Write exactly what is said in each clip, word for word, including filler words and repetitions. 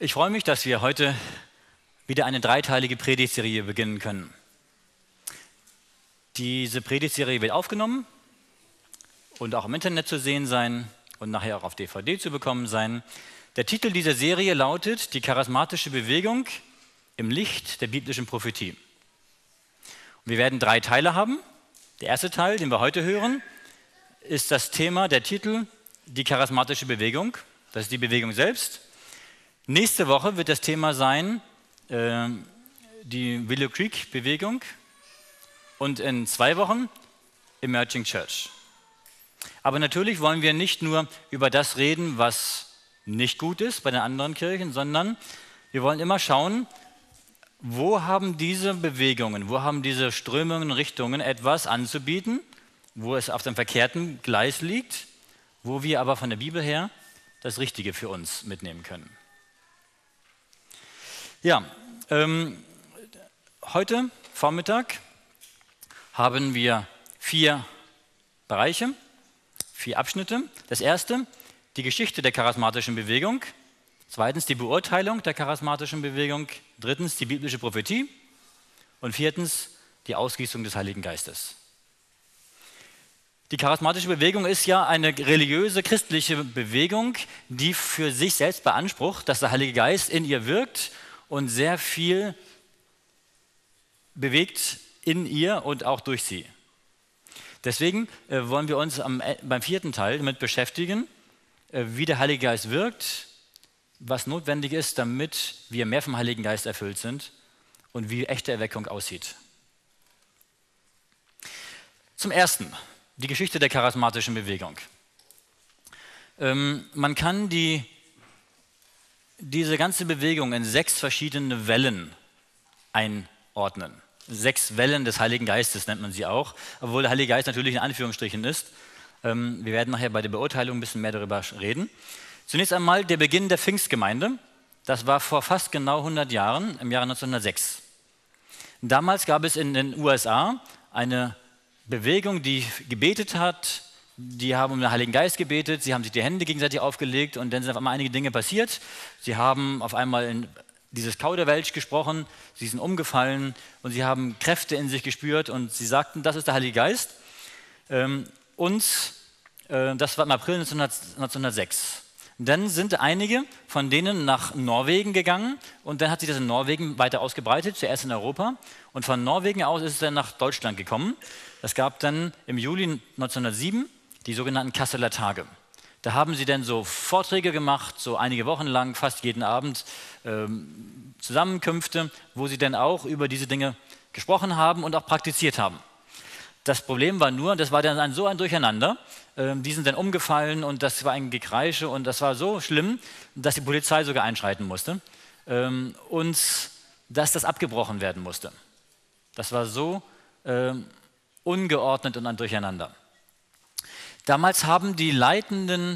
Ich freue mich, dass wir heute wieder eine dreiteilige Predigtserie beginnen können. Diese Predigtserie wird aufgenommen und auch im Internet zu sehen sein und nachher auch auf D V D zu bekommen sein. Der Titel dieser Serie lautet: Die charismatische Bewegung im Licht der biblischen Prophetie. Und wir werden drei Teile haben. Der erste Teil, den wir heute hören, ist das Thema, der Titel, die charismatische Bewegung. Das ist die Bewegung selbst. Nächste Woche wird das Thema sein, äh, die Willow Creek Bewegung, und in zwei Wochen Emerging Church. Aber natürlich wollen wir nicht nur über das reden, was nicht gut ist bei den anderen Kirchen, sondern wir wollen immer schauen, wo haben diese Bewegungen, wo haben diese Strömungen, Richtungen etwas anzubieten, wo es auf dem verkehrten Gleis liegt, wo wir aber von der Bibel her das Richtige für uns mitnehmen können. Ja, ähm, heute Vormittag haben wir vier Bereiche, vier Abschnitte. Das erste, die Geschichte der charismatischen Bewegung. Zweitens, die Beurteilung der charismatischen Bewegung. Drittens, die biblische Prophetie. Und viertens, die Ausgießung des Heiligen Geistes. Die charismatische Bewegung ist ja eine religiöse, christliche Bewegung, die für sich selbst beansprucht, dass der Heilige Geist in ihr wirkt und sehr viel bewegt in ihr und auch durch sie. Deswegen äh, wollen wir uns am, äh, beim vierten Teil damit beschäftigen, äh, wie der Heilige Geist wirkt, was notwendig ist, damit wir mehr vom Heiligen Geist erfüllt sind und wie echte Erweckung aussieht. Zum Ersten, die Geschichte der charismatischen Bewegung. Ähm, man kann die diese ganze Bewegung in sechs verschiedene Wellen einordnen. Sechs Wellen des Heiligen Geistes nennt man sie auch, obwohl der Heilige Geist natürlich in Anführungsstrichen ist. Ähm, wir werden nachher bei der Beurteilung ein bisschen mehr darüber reden. Zunächst einmal der Beginn der Pfingstgemeinde. Das war vor fast genau hundert Jahren, im Jahre neunzehnhundertsechs. Damals gab es in den U S A eine Bewegung, die gebetet hat. Die haben um den Heiligen Geist gebetet, sie haben sich die Hände gegenseitig aufgelegt und dann sind auf einmal einige Dinge passiert. Sie haben auf einmal in dieses Kauderwelsch gesprochen, sie sind umgefallen und sie haben Kräfte in sich gespürt und sie sagten, das ist der Heilige Geist. Und das war im April neunzehnhundertsechs. Dann sind einige von denen nach Norwegen gegangen und dann hat sich das in Norwegen weiter ausgebreitet, zuerst in Europa. Und von Norwegen aus ist es dann nach Deutschland gekommen. Es gab dann im Juli neunzehnhundertsieben die sogenannten Kasseler Tage. Da haben sie dann so Vorträge gemacht, so einige Wochen lang, fast jeden Abend ähm, Zusammenkünfte, wo sie dann auch über diese Dinge gesprochen haben und auch praktiziert haben. Das Problem war nur, das war dann ein, so ein Durcheinander, ähm, die sind dann umgefallen und das war ein Gekreische und das war so schlimm, dass die Polizei sogar einschreiten musste ähm, und dass das abgebrochen werden musste. Das war so ähm, ungeordnet und ein Durcheinander. Damals haben die leitenden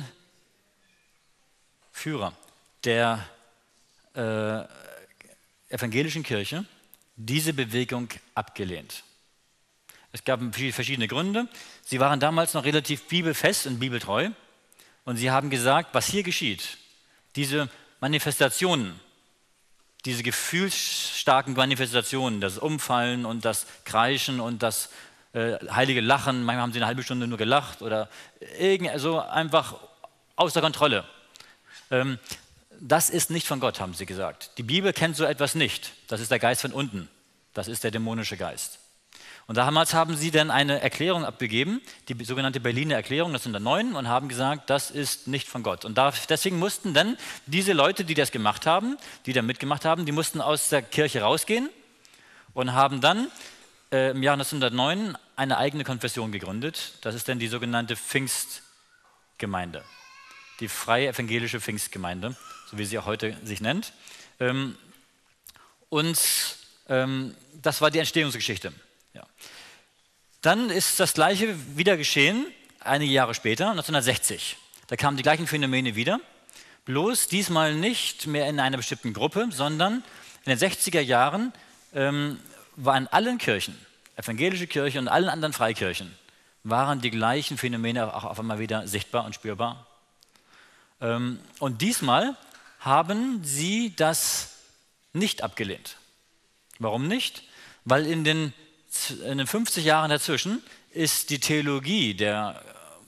Führer der äh, evangelischen Kirche diese Bewegung abgelehnt. Es gab verschiedene Gründe. Sie waren damals noch relativ bibelfest und bibeltreu und sie haben gesagt, was hier geschieht, diese Manifestationen, diese gefühlsstarken Manifestationen, das Umfallen und das Kreischen und das äh, heilige Lachen, manchmal haben sie eine halbe Stunde nur gelacht oder irgend so einfach außer Kontrolle. Ähm, das ist nicht von Gott, haben sie gesagt. Die Bibel kennt so etwas nicht. Das ist der Geist von unten. Das ist der dämonische Geist. Und damals haben sie dann eine Erklärung abgegeben, die sogenannte Berliner Erklärung neunzehnhundertneun, und haben gesagt, das ist nicht von Gott. Und deswegen mussten dann diese Leute, die das gemacht haben, die da mitgemacht haben, die mussten aus der Kirche rausgehen und haben dann äh, im Jahr neunzehnhundertneun eine eigene Konfession gegründet. Das ist dann die sogenannte Pfingstgemeinde, die freie evangelische Pfingstgemeinde, so wie sie auch heute sich nennt. Ähm, und ähm, das war die Entstehungsgeschichte. Ja. Dann ist das Gleiche wieder geschehen, einige Jahre später, neunzehnhundertsechzig. Da kamen die gleichen Phänomene wieder, bloß diesmal nicht mehr in einer bestimmten Gruppe, sondern in den sechziger Jahren ähm, war in allen Kirchen, evangelische Kirche und allen anderen Freikirchen, waren die gleichen Phänomene auch auf einmal wieder sichtbar und spürbar. Ähm, und diesmal haben sie das nicht abgelehnt. Warum nicht? Weil in den, in den fünfzig Jahren dazwischen ist die Theologie der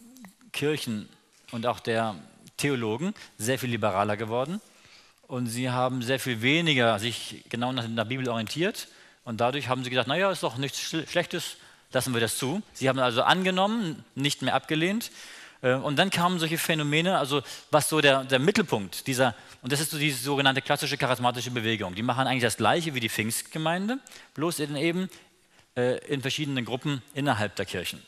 Kirchen und auch der Theologen sehr viel liberaler geworden und sie haben sehr viel weniger sich genau nach der Bibel orientiert und dadurch haben sie gesagt, naja, ist doch nichts Schlechtes, lassen wir das zu. Sie haben also angenommen, nicht mehr abgelehnt. Und dann kamen solche Phänomene, also was so der, der Mittelpunkt dieser, und das ist so die sogenannte klassische charismatische Bewegung. Die machen eigentlich das Gleiche wie die Pfingstgemeinde, bloß eben äh, in verschiedenen Gruppen innerhalb der Kirchen.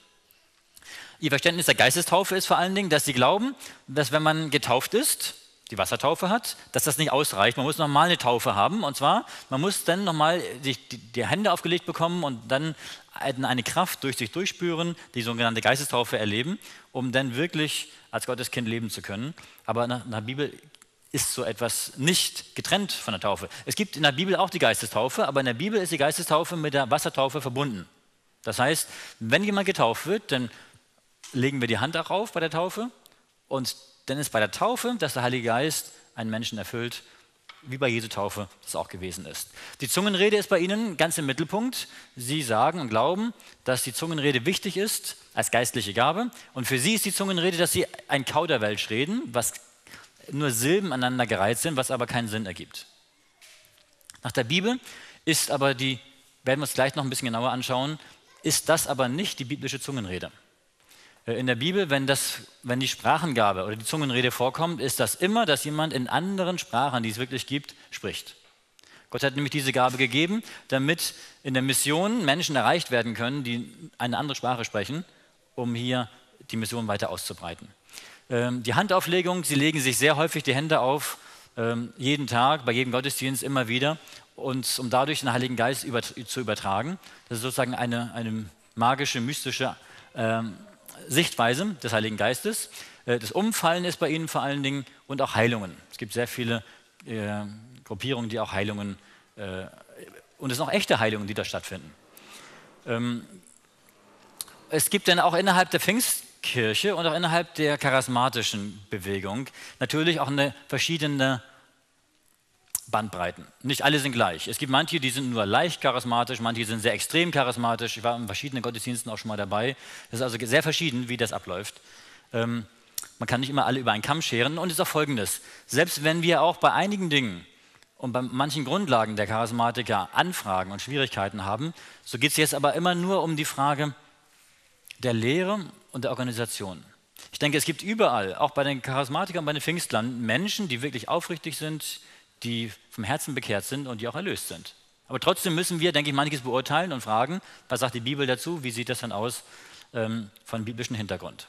Ihr Verständnis der Geistestaufe ist vor allen Dingen, dass sie glauben, dass wenn man getauft ist, die Wassertaufe hat, dass das nicht ausreicht. Man muss nochmal eine Taufe haben und zwar, man muss dann nochmal die, die Hände aufgelegt bekommen und dann eine Kraft durch sich durchspüren, die sogenannte Geistestaufe erleben, um dann wirklich als Gotteskind leben zu können. Aber nach, nach der Bibel ist so etwas nicht getrennt von der Taufe. Es gibt in der Bibel auch die Geistestaufe, aber in der Bibel ist die Geistestaufe mit der Wassertaufe verbunden. Das heißt, wenn jemand getauft wird, dann legen wir die Hand darauf bei der Taufe und dann ist bei der Taufe, dass der Heilige Geist einen Menschen erfüllt, wie bei Jesu Taufe das auch gewesen ist. Die Zungenrede ist bei ihnen ganz im Mittelpunkt. Sie sagen und glauben, dass die Zungenrede wichtig ist als geistliche Gabe. Und für sie ist die Zungenrede, dass sie ein Kauderwelsch reden, was nur Silben aneinander gereiht sind, was aber keinen Sinn ergibt. Nach der Bibel ist aber die, werden wir uns gleich noch ein bisschen genauer anschauen, ist das aber nicht die biblische Zungenrede. In der Bibel, wenn, das, wenn die Sprachengabe oder die Zungenrede vorkommt, ist das immer, dass jemand in anderen Sprachen, die es wirklich gibt, spricht. Gott hat nämlich diese Gabe gegeben, damit in der Mission Menschen erreicht werden können, die eine andere Sprache sprechen, um hier die Mission weiter auszubreiten. Ähm, die Handauflegung, sie legen sich sehr häufig die Hände auf, ähm, jeden Tag, bei jedem Gottesdienst immer wieder, und um dadurch den Heiligen Geist über, zu übertragen. Das ist sozusagen eine, eine magische, mystische ähm, Sichtweise des Heiligen Geistes. Das Umfallen ist bei ihnen vor allen Dingen und auch Heilungen. Es gibt sehr viele äh, Gruppierungen, die auch Heilungen, äh, und es sind auch echte Heilungen, die da stattfinden. Ähm, es gibt dann auch innerhalb der Pfingstkirche und auch innerhalb der charismatischen Bewegung natürlich auch eine verschiedene Bandbreiten. Nicht alle sind gleich. Es gibt manche, die sind nur leicht charismatisch, manche sind sehr extrem charismatisch. Ich war in verschiedenen Gottesdiensten auch schon mal dabei. Das ist also sehr verschieden, wie das abläuft. Ähm, man kann nicht immer alle über einen Kamm scheren. Und es ist auch Folgendes: Selbst wenn wir auch bei einigen Dingen und bei manchen Grundlagen der Charismatiker Anfragen und Schwierigkeiten haben, so geht es jetzt aber immer nur um die Frage der Lehre und der Organisation. Ich denke, es gibt überall, auch bei den Charismatikern und bei den Pfingstlern, Menschen, die wirklich aufrichtig sind, die vom Herzen bekehrt sind und die auch erlöst sind. Aber trotzdem müssen wir, denke ich, manches beurteilen und fragen, was sagt die Bibel dazu, wie sieht das dann aus ähm, von biblischem Hintergrund.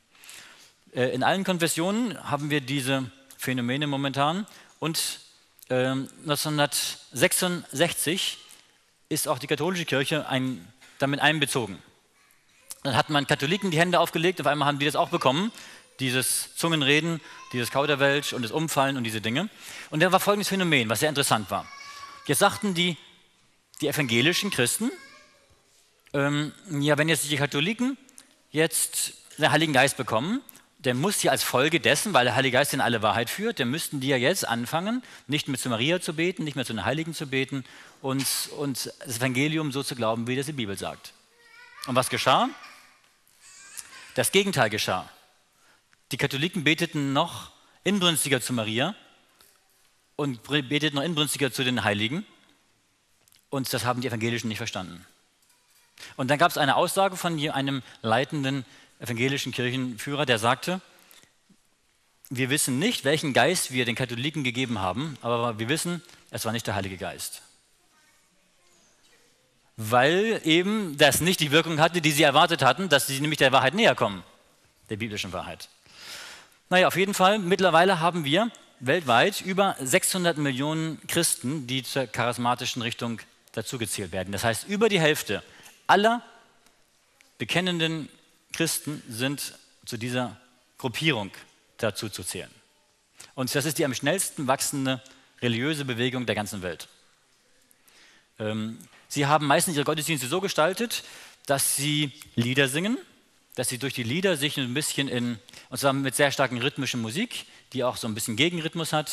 Äh, in allen Konfessionen haben wir diese Phänomene momentan und ähm, neunzehnhundertsechsundsechzig ist auch die katholische Kirche ein, damit einbezogen. Dann hat man Katholiken die Hände aufgelegt, auf einmal haben die das auch bekommen, dieses Zungenreden, dieses Kauderwelsch und das Umfallen und diese Dinge. Und da war folgendes Phänomen, was sehr interessant war. Jetzt sagten die, die evangelischen Christen, ähm, ja, wenn jetzt die Katholiken jetzt den Heiligen Geist bekommen, der muss ja als Folge dessen, weil der Heilige Geist in alle Wahrheit führt, dann müssten die ja jetzt anfangen, nicht mehr zu Maria zu beten, nicht mehr zu den Heiligen zu beten und, und das Evangelium so zu glauben, wie das die Bibel sagt. Und was geschah? Das Gegenteil geschah. Die Katholiken beteten noch inbrünstiger zu Maria und beteten noch inbrünstiger zu den Heiligen. Und das haben die Evangelischen nicht verstanden. Und dann gab es eine Aussage von einem leitenden evangelischen Kirchenführer, der sagte, wir wissen nicht, welchen Geist wir den Katholiken gegeben haben, aber wir wissen, es war nicht der Heilige Geist. Weil eben das nicht die Wirkung hatte, die sie erwartet hatten, dass sie nämlich der Wahrheit näher kommen, der biblischen Wahrheit. Naja, auf jeden Fall, mittlerweile haben wir weltweit über sechshundert Millionen Christen, die zur charismatischen Richtung dazugezählt werden. Das heißt, über die Hälfte aller bekennenden Christen sind zu dieser Gruppierung dazu zu zählen. Und das ist die am schnellsten wachsende religiöse Bewegung der ganzen Welt. Ähm, sie haben meistens ihre Gottesdienste so gestaltet, dass sie Lieder singen, dass sie durch die Lieder sich ein bisschen in, und zwar mit sehr starken rhythmischen Musik, die auch so ein bisschen Gegenrhythmus hat,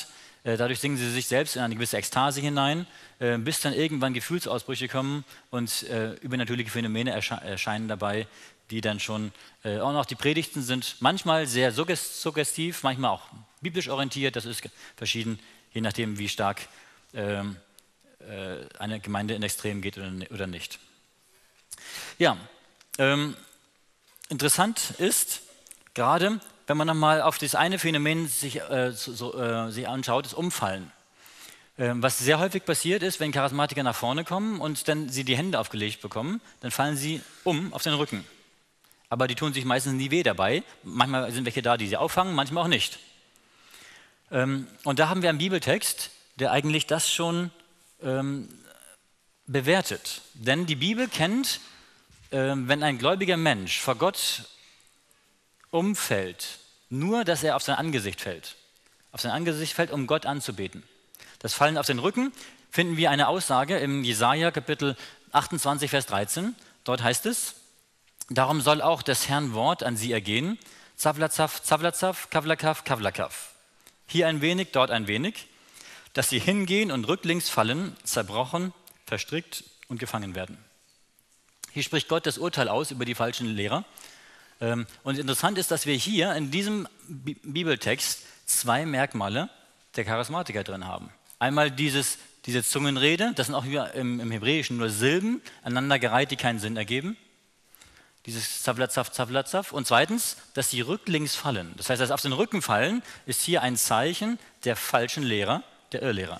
Äh, dadurch singen sie sich selbst in eine gewisse Ekstase hinein, äh, bis dann irgendwann Gefühlsausbrüche kommen und äh, übernatürliche Phänomene ersche erscheinen dabei, die dann schon, äh, auch noch die Predigten sind manchmal sehr suggest suggestiv, manchmal auch biblisch orientiert, das ist verschieden, je nachdem, wie stark ähm, äh, eine Gemeinde in Extrem geht oder, oder nicht. Ja, ähm, interessant ist, gerade wenn man nochmal auf das eine Phänomen sich, äh, so, äh, sich anschaut, das Umfallen. Ähm, was sehr häufig passiert ist, wenn Charismatiker nach vorne kommen und dann sie die Hände aufgelegt bekommen, dann fallen sie um auf den Rücken. Aber die tun sich meistens nie weh dabei. Manchmal sind welche da, die sie auffangen, manchmal auch nicht. Ähm, und da haben wir einen Bibeltext, der eigentlich das schon ähm, bewertet. Denn die Bibel kennt, äh, wenn ein gläubiger Mensch vor Gott umfällt, nur, dass er auf sein Angesicht fällt. Auf sein Angesicht fällt, um Gott anzubeten. Das Fallen auf den Rücken finden wir eine Aussage im Jesaja Kapitel achtundzwanzig, Vers dreizehn. Dort heißt es: Darum soll auch des Herrn Wort an sie ergehen. Zavlazaf, Zavlazaf, Kavlakaf, Kavlakaf. Hier ein wenig, dort ein wenig, dass sie hingehen und rücklings fallen, zerbrochen, verstrickt und gefangen werden. Hier spricht Gott das Urteil aus über die falschen Lehrer. Und interessant ist, dass wir hier in diesem Bibeltext zwei Merkmale der Charismatiker drin haben. Einmal dieses, diese Zungenrede, das sind auch hier im, im Hebräischen nur Silben, aneinandergereiht, die keinen Sinn ergeben. Dieses Zavlazaf, Zavlazaf. Und zweitens, dass sie rücklings fallen. Das heißt, das auf den Rücken fallen ist hier ein Zeichen der falschen Lehrer, der Irrlehrer.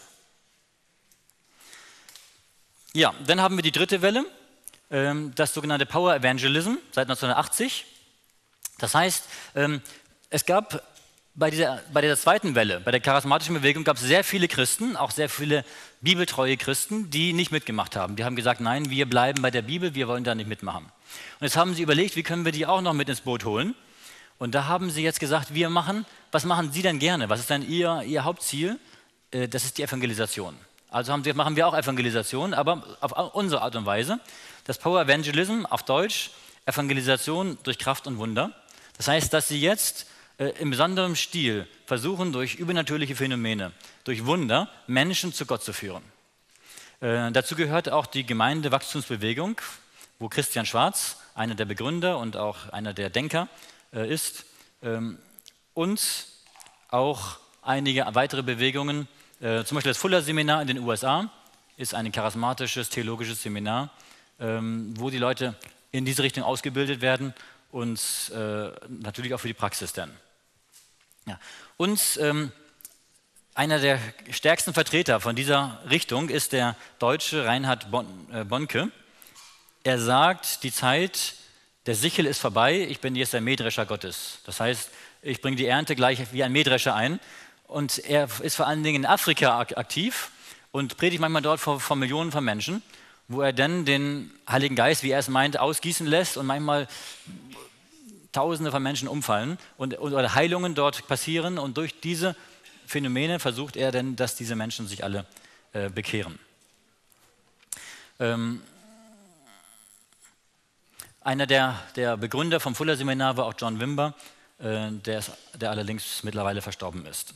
Ja, dann haben wir die dritte Welle, das sogenannte Power Evangelism seit neunzehnhundertachtzig. Das heißt, es gab bei dieser, bei dieser zweiten Welle, bei der charismatischen Bewegung, gab es sehr viele Christen, auch sehr viele bibeltreue Christen, die nicht mitgemacht haben. Die haben gesagt, nein, wir bleiben bei der Bibel, wir wollen da nicht mitmachen. Und jetzt haben sie überlegt, wie können wir die auch noch mit ins Boot holen? Und da haben sie jetzt gesagt, wir machen, was machen sie denn gerne? Was ist denn ihr, ihr Hauptziel? Das ist die Evangelisation. Also haben sie, machen wir auch Evangelisation, aber auf unsere Art und Weise. Das Power Evangelism auf Deutsch, Evangelisation durch Kraft und Wunder. Das heißt, dass sie jetzt äh, in besonderem Stil versuchen, durch übernatürliche Phänomene, durch Wunder, Menschen zu Gott zu führen. Äh, dazu gehört auch die Gemeindewachstumsbewegung, wo Christian Schwarz, einer der Begründer und auch einer der Denker äh, ist, ähm, und auch einige weitere Bewegungen, äh, zum Beispiel das Fuller-Seminar in den U S A ist ein charismatisches, theologisches Seminar, ähm, wo die Leute in diese Richtung ausgebildet werden und äh, natürlich auch für die Praxis dann. Ja. Und ähm, einer der stärksten Vertreter von dieser Richtung ist der Deutsche Reinhard bon, äh, Bonke. Er sagt, die Zeit der Sichel ist vorbei, ich bin jetzt der Mähdrescher Gottes. Das heißt, ich bringe die Ernte gleich wie ein Mähdrescher ein. Und er ist vor allen Dingen in Afrika aktiv und predigt manchmal dort vor, vor Millionen von Menschen, wo er dann den Heiligen Geist, wie er es meint, ausgießen lässt und manchmal Tausende von Menschen umfallen und, oder Heilungen dort passieren. Und durch diese Phänomene versucht er dann, dass diese Menschen sich alle äh, bekehren. Ähm, einer der, der Begründer vom Fuller-Seminar war auch John Wimber, äh, der, ist, der allerdings mittlerweile verstorben ist.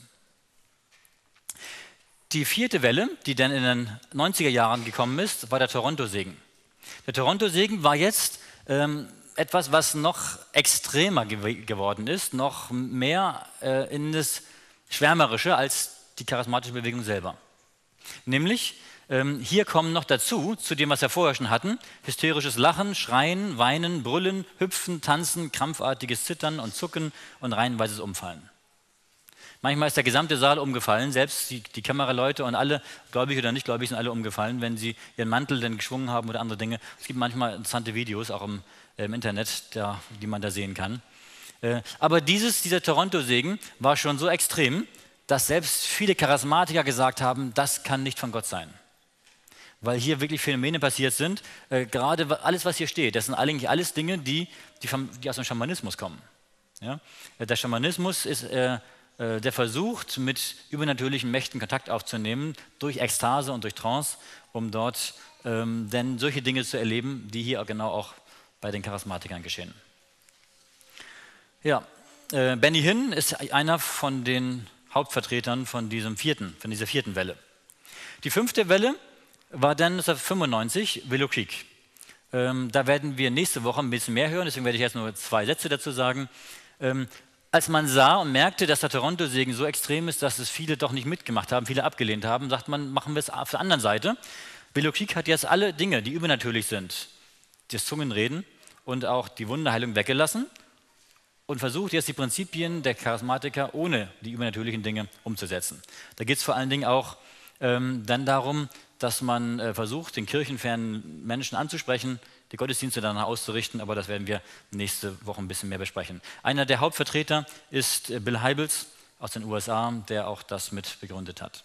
Die vierte Welle, die dann in den neunziger Jahren gekommen ist, war der Toronto-Segen. Der Toronto-Segen war jetzt ähm, etwas, was noch extremer ge geworden ist, noch mehr äh, in das Schwärmerische als die charismatische Bewegung selber. Nämlich, ähm, hier kommen noch dazu, zu dem, was wir vorher schon hatten, hysterisches Lachen, Schreien, Weinen, Brüllen, Hüpfen, Tanzen, krampfartiges Zittern und Zucken und reihenweises Umfallen. Manchmal ist der gesamte Saal umgefallen, selbst die, die Kameraleute und alle, gläubig oder nicht gläubig, sind alle umgefallen, wenn sie ihren Mantel dann geschwungen haben oder andere Dinge. Es gibt manchmal interessante Videos, auch im, äh, im Internet, da, die man da sehen kann. Äh, aber dieses, dieser Toronto-Segen war schon so extrem, dass selbst viele Charismatiker gesagt haben, das kann nicht von Gott sein. Weil hier wirklich Phänomene passiert sind. Äh, gerade alles, was hier steht, das sind eigentlich alles Dinge, die, die, vom, die aus dem Schamanismus kommen. Ja? Der Schamanismus ist äh, der versucht, mit übernatürlichen Mächten Kontakt aufzunehmen, durch Ekstase und durch Trance, um dort ähm, denn solche Dinge zu erleben, die hier genau auch bei den Charismatikern geschehen. Ja, äh, Benny Hinn ist einer von den Hauptvertretern von diesem vierten, von dieser vierten Welle. Die fünfte Welle war dann neunzehnhundertfünfundneunzig, Willow Creek. Ähm, da werden wir nächste Woche ein bisschen mehr hören, deswegen werde ich jetzt nur zwei Sätze dazu sagen. Ähm, als man sah und merkte, dass der Toronto-Segen so extrem ist, dass es viele doch nicht mitgemacht haben, viele abgelehnt haben, sagt man, machen wir es auf der anderen Seite. Willow Creek hat jetzt alle Dinge, die übernatürlich sind, das Zungenreden und auch die Wunderheilung weggelassen und versucht jetzt die Prinzipien der Charismatiker ohne die übernatürlichen Dinge umzusetzen. Da geht es vor allen Dingen auch ähm, dann darum, dass man äh, versucht, den kirchenfernen Menschen anzusprechen, die Gottesdienste danach auszurichten, aber das werden wir nächste Woche ein bisschen mehr besprechen. Einer der Hauptvertreter ist äh, Bill Hybels aus den U S A, der auch das mit begründet hat.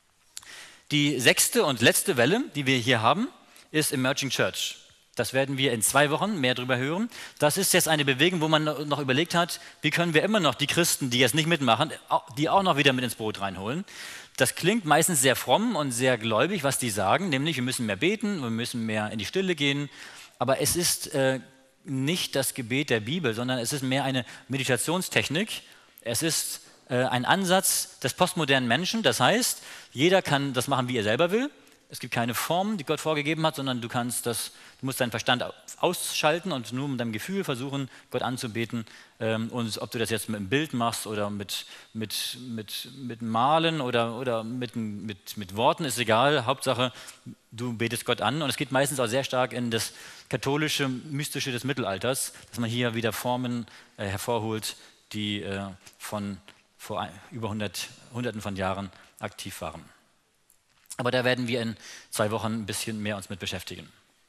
Die sechste und letzte Welle, die wir hier haben, ist Emerging Church. Das werden wir in zwei Wochen mehr darüber hören. Das ist jetzt eine Bewegung, wo man noch überlegt hat, wie können wir immer noch die Christen, die jetzt nicht mitmachen, die auch noch wieder mit ins Boot reinholen. Das klingt meistens sehr fromm und sehr gläubig, was die sagen, nämlich wir müssen mehr beten, wir müssen mehr in die Stille gehen. Aber es ist äh, nicht das Gebet der Bibel, sondern es ist mehr eine Meditationstechnik. Es ist äh, ein Ansatz des postmodernen Menschen. Das heißt, jeder kann das machen, wie er selber will. Es gibt keine Form, die Gott vorgegeben hat, sondern du kannst das, du musst deinen Verstand ausschalten und nur mit deinem Gefühl versuchen, Gott anzubeten. Und ob du das jetzt mit einem Bild machst oder mit, mit, mit, mit Malen oder, oder mit, mit, mit Worten, ist egal. Hauptsache, du betest Gott an. Und es geht meistens auch sehr stark in das katholische, mystische des Mittelalters, dass man hier wieder Formen äh, hervorholt, die äh, von vor ein, über hundert, Hunderten von Jahren aktiv waren. Aber da werden wir in zwei Wochen ein bisschen mehr uns mit beschäftigen.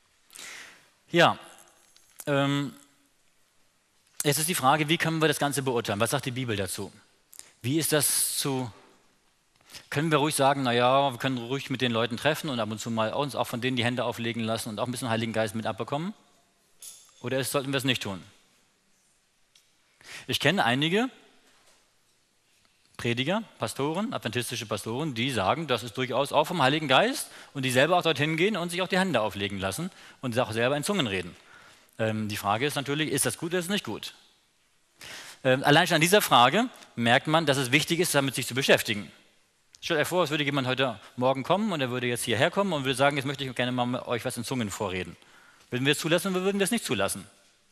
Ja, ähm, jetzt ist die Frage, wie können wir das Ganze beurteilen? Was sagt die Bibel dazu? Wie ist das zu, können wir ruhig sagen, naja, wir können ruhig mit den Leuten treffen und ab und zu mal uns auch von denen die Hände auflegen lassen und auch ein bisschen Heiligen Geist mit abbekommen? Oder sollten wir es nicht tun? Ich kenne einige Prediger, Pastoren, adventistische Pastoren, die sagen, das ist durchaus auch vom Heiligen Geist und die selber auch dorthin gehen und sich auch die Hände auflegen lassen und auch selber in Zungen reden. Ähm, die Frage ist natürlich, ist das gut oder ist es nicht gut? Ähm, allein schon an dieser Frage merkt man, dass es wichtig ist, damit sich zu beschäftigen. Stellt euch vor, es würde jemand heute Morgen kommen und er würde jetzt hierher kommen und würde sagen, jetzt möchte ich gerne mal mit euch was in Zungen vorreden. Würden wir es zulassen oder würden wir es nicht zulassen?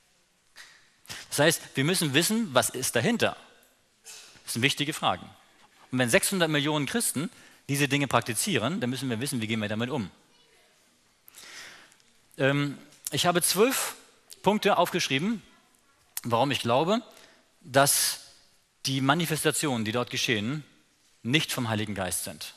Das heißt, wir müssen wissen, was ist dahinter. Das sind wichtige Fragen. Und wenn sechshundert Millionen Christen diese Dinge praktizieren, dann müssen wir wissen, wie gehen wir damit um. Ähm, ich habe zwölf Punkte aufgeschrieben, warum ich glaube, dass die Manifestationen, die dort geschehen, nicht vom Heiligen Geist sind.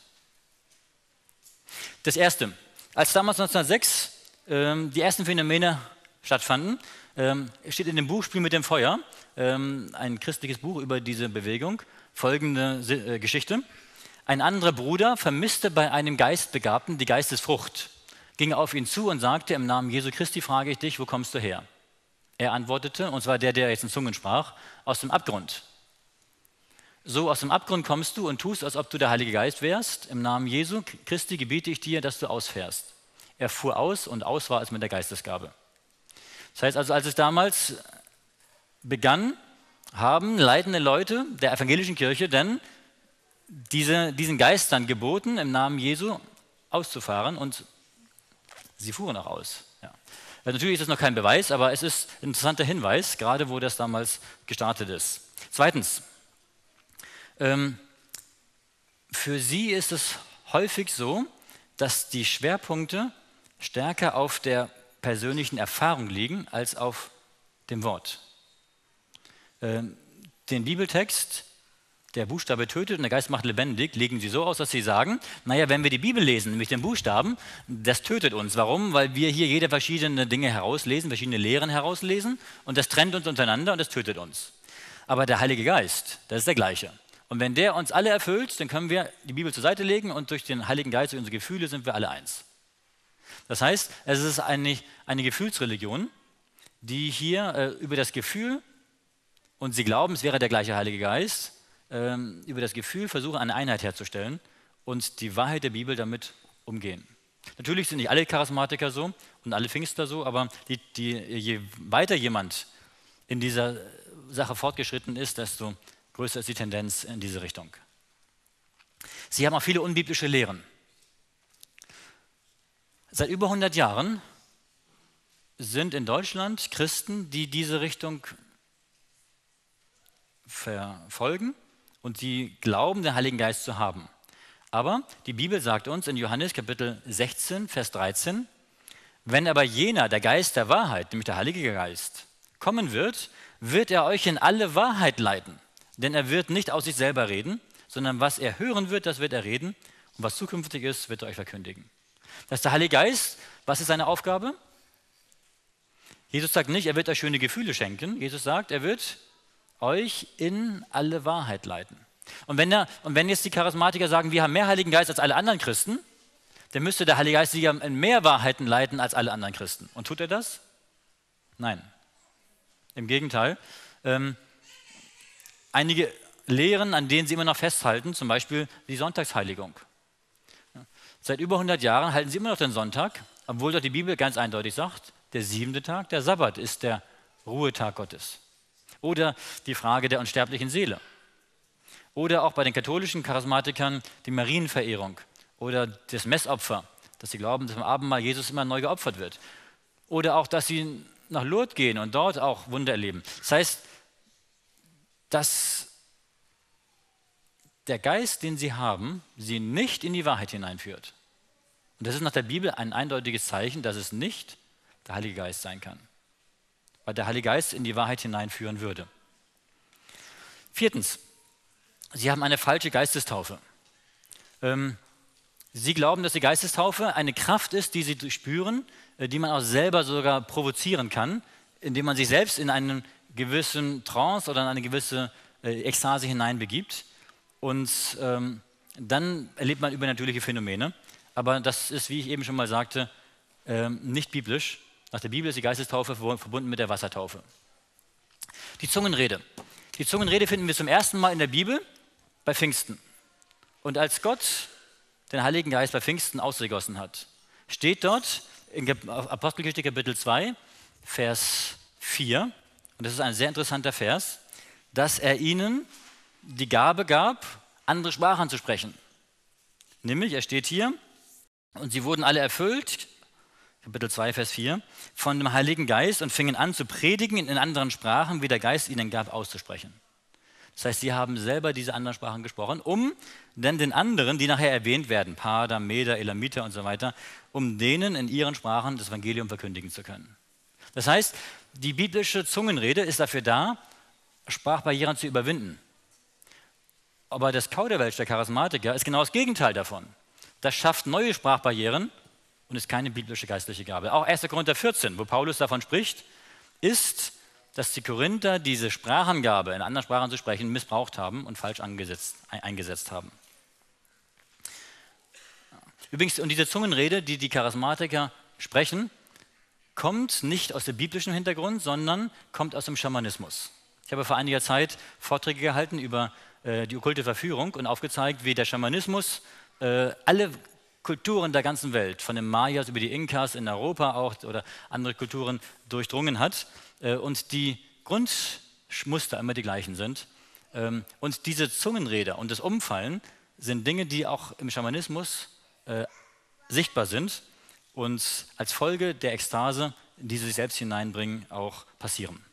Das Erste, als damals neunzehnhundertsechs ähm, die ersten Phänomene stattfanden, ähm, steht in dem Buch Spiel mit dem Feuer, ähm, ein christliches Buch über diese Bewegung, folgende äh, Geschichte. Ein anderer Bruder vermisste bei einem Geistbegabten die Geistesfrucht, ging auf ihn zu und sagte, im Namen Jesu Christi frage ich dich, wo kommst du her? Er antwortete, und zwar der, der jetzt in Zungen sprach, aus dem Abgrund. So aus dem Abgrund kommst du und tust, als ob du der Heilige Geist wärst. Im Namen Jesu Christi gebiete ich dir, dass du ausfährst. Er fuhr aus und aus war es mit der Geistesgabe. Das heißt also, als es damals begann, haben leitende Leute der evangelischen Kirche dann diese, diesen Geistern geboten, im Namen Jesu auszufahren und sie fuhren auch aus. Ja. Also natürlich ist das noch kein Beweis, aber es ist ein interessanter Hinweis, gerade wo das damals gestartet ist. Zweitens, ähm, für sie ist es häufig so, dass die Schwerpunkte stärker auf der persönlichen Erfahrung liegen als auf dem Wort. Ähm, den Bibeltext, der Buchstabe tötet und der Geist macht lebendig, legen sie so aus, dass sie sagen, naja, wenn wir die Bibel lesen, nämlich den Buchstaben, das tötet uns. Warum? Weil wir hier jede verschiedene Dinge herauslesen, verschiedene Lehren herauslesen und das trennt uns untereinander und das tötet uns. Aber der Heilige Geist, das ist der gleiche. Und wenn der uns alle erfüllt, dann können wir die Bibel zur Seite legen und durch den Heiligen Geist, durch unsere Gefühle sind wir alle eins. Das heißt, es ist eine, eine Gefühlsreligion, die hier äh, über das Gefühl, und sie glauben, es wäre der gleiche Heilige Geist, äh, über das Gefühl versuchen, eine Einheit herzustellen und die Wahrheit der Bibel damit umgehen. Natürlich sind nicht alle Charismatiker so und alle Pfingster so, aber die, die, je weiter jemand in dieser Sache fortgeschritten ist, desto größer ist die Tendenz in diese Richtung. Sie haben auch viele unbiblische Lehren. Seit über hundert Jahren sind in Deutschland Christen, die diese Richtung verfolgen und die glauben, den Heiligen Geist zu haben. Aber die Bibel sagt uns in Johannes Kapitel sechzehn, Vers dreizehn, wenn aber jener, der Geist der Wahrheit, nämlich der Heilige Geist, kommen wird, wird er euch in alle Wahrheit leiten. Denn er wird nicht aus sich selber reden, sondern was er hören wird, das wird er reden. Und was zukünftig ist, wird er euch verkündigen. Das ist der Heilige Geist. Was ist seine Aufgabe? Jesus sagt nicht, er wird euch schöne Gefühle schenken. Jesus sagt, er wird euch in alle Wahrheit leiten. Und wenn, er, und wenn jetzt die Charismatiker sagen, wir haben mehr Heiligen Geist als alle anderen Christen, dann müsste der Heilige Geist sie in mehr Wahrheiten leiten als alle anderen Christen. Und tut er das? Nein. Im Gegenteil. Ähm, einige Lehren, an denen sie immer noch festhalten, zum Beispiel die Sonntagsheiligung. Ja. Seit über hundert Jahren halten sie immer noch den Sonntag, obwohl doch die Bibel ganz eindeutig sagt, der siebente Tag, der Sabbat, ist der Ruhetag Gottes. Oder die Frage der unsterblichen Seele. Oder auch bei den katholischen Charismatikern die Marienverehrung oder das Messopfer, dass sie glauben, dass am Abendmahl Jesus immer neu geopfert wird. Oder auch, dass sie nach Lourdes gehen und dort auch Wunder erleben. Das heißt, dass der Geist, den sie haben, sie nicht in die Wahrheit hineinführt. Und das ist nach der Bibel ein eindeutiges Zeichen, dass es nicht der Heilige Geist sein kann. Weil der Heilige Geist in die Wahrheit hineinführen würde. Viertens, sie haben eine falsche Geistestaufe. Ähm, sie glauben, dass die Geistestaufe eine Kraft ist, die sie spüren, äh, die man auch selber sogar provozieren kann, indem man sich selbst in einen gewissen Trance oder in eine gewisse äh, Ekstase hineinbegibt. Und ähm, dann erlebt man übernatürliche Phänomene. Aber das ist, wie ich eben schon mal sagte, ähm, nicht biblisch. Nach der Bibel ist die Geistestaufe verbunden mit der Wassertaufe. Die Zungenrede. Die Zungenrede finden wir zum ersten Mal in der Bibel bei Pfingsten. Und als Gott den Heiligen Geist bei Pfingsten ausgegossen hat, steht dort in Apostelgeschichte Kapitel zwei, Vers vier, und das ist ein sehr interessanter Vers, dass er ihnen die Gabe gab, andere Sprachen zu sprechen. Nämlich, er steht hier, und sie wurden alle erfüllt, Kapitel zwei, Vers vier, von dem Heiligen Geist und fingen an zu predigen in anderen Sprachen, wie der Geist ihnen gab, auszusprechen. Das heißt, sie haben selber diese anderen Sprachen gesprochen, um dann den anderen, die nachher erwähnt werden, Pader, Meder, Elamiter und so weiter, um denen in ihren Sprachen das Evangelium verkündigen zu können. Das heißt, die biblische Zungenrede ist dafür da, Sprachbarrieren zu überwinden. Aber das Kauderwelsch der Charismatiker ist genau das Gegenteil davon. Das schafft neue Sprachbarrieren und ist keine biblische geistliche Gabe. Auch erster Korinther vierzehn, wo Paulus davon spricht, ist, dass die Korinther diese Sprachengabe, in anderen Sprachen zu sprechen, missbraucht haben und falsch angesetzt, eingesetzt haben. Übrigens, und diese Zungenrede, die die Charismatiker sprechen, kommt nicht aus dem biblischen Hintergrund, sondern kommt aus dem Schamanismus. Ich habe vor einiger Zeit Vorträge gehalten über äh, die okkulte Verführung und aufgezeigt, wie der Schamanismus äh, alle Kulturen der ganzen Welt, von den Mayas über die Inkas in Europa auch oder andere Kulturen durchdrungen hat äh, und die Grundmuster immer die gleichen sind. Ähm, und diese Zungenrede und das Umfallen sind Dinge, die auch im Schamanismus äh, sichtbar sind und als Folge der Ekstase, in die sie sich selbst hineinbringen, auch passieren.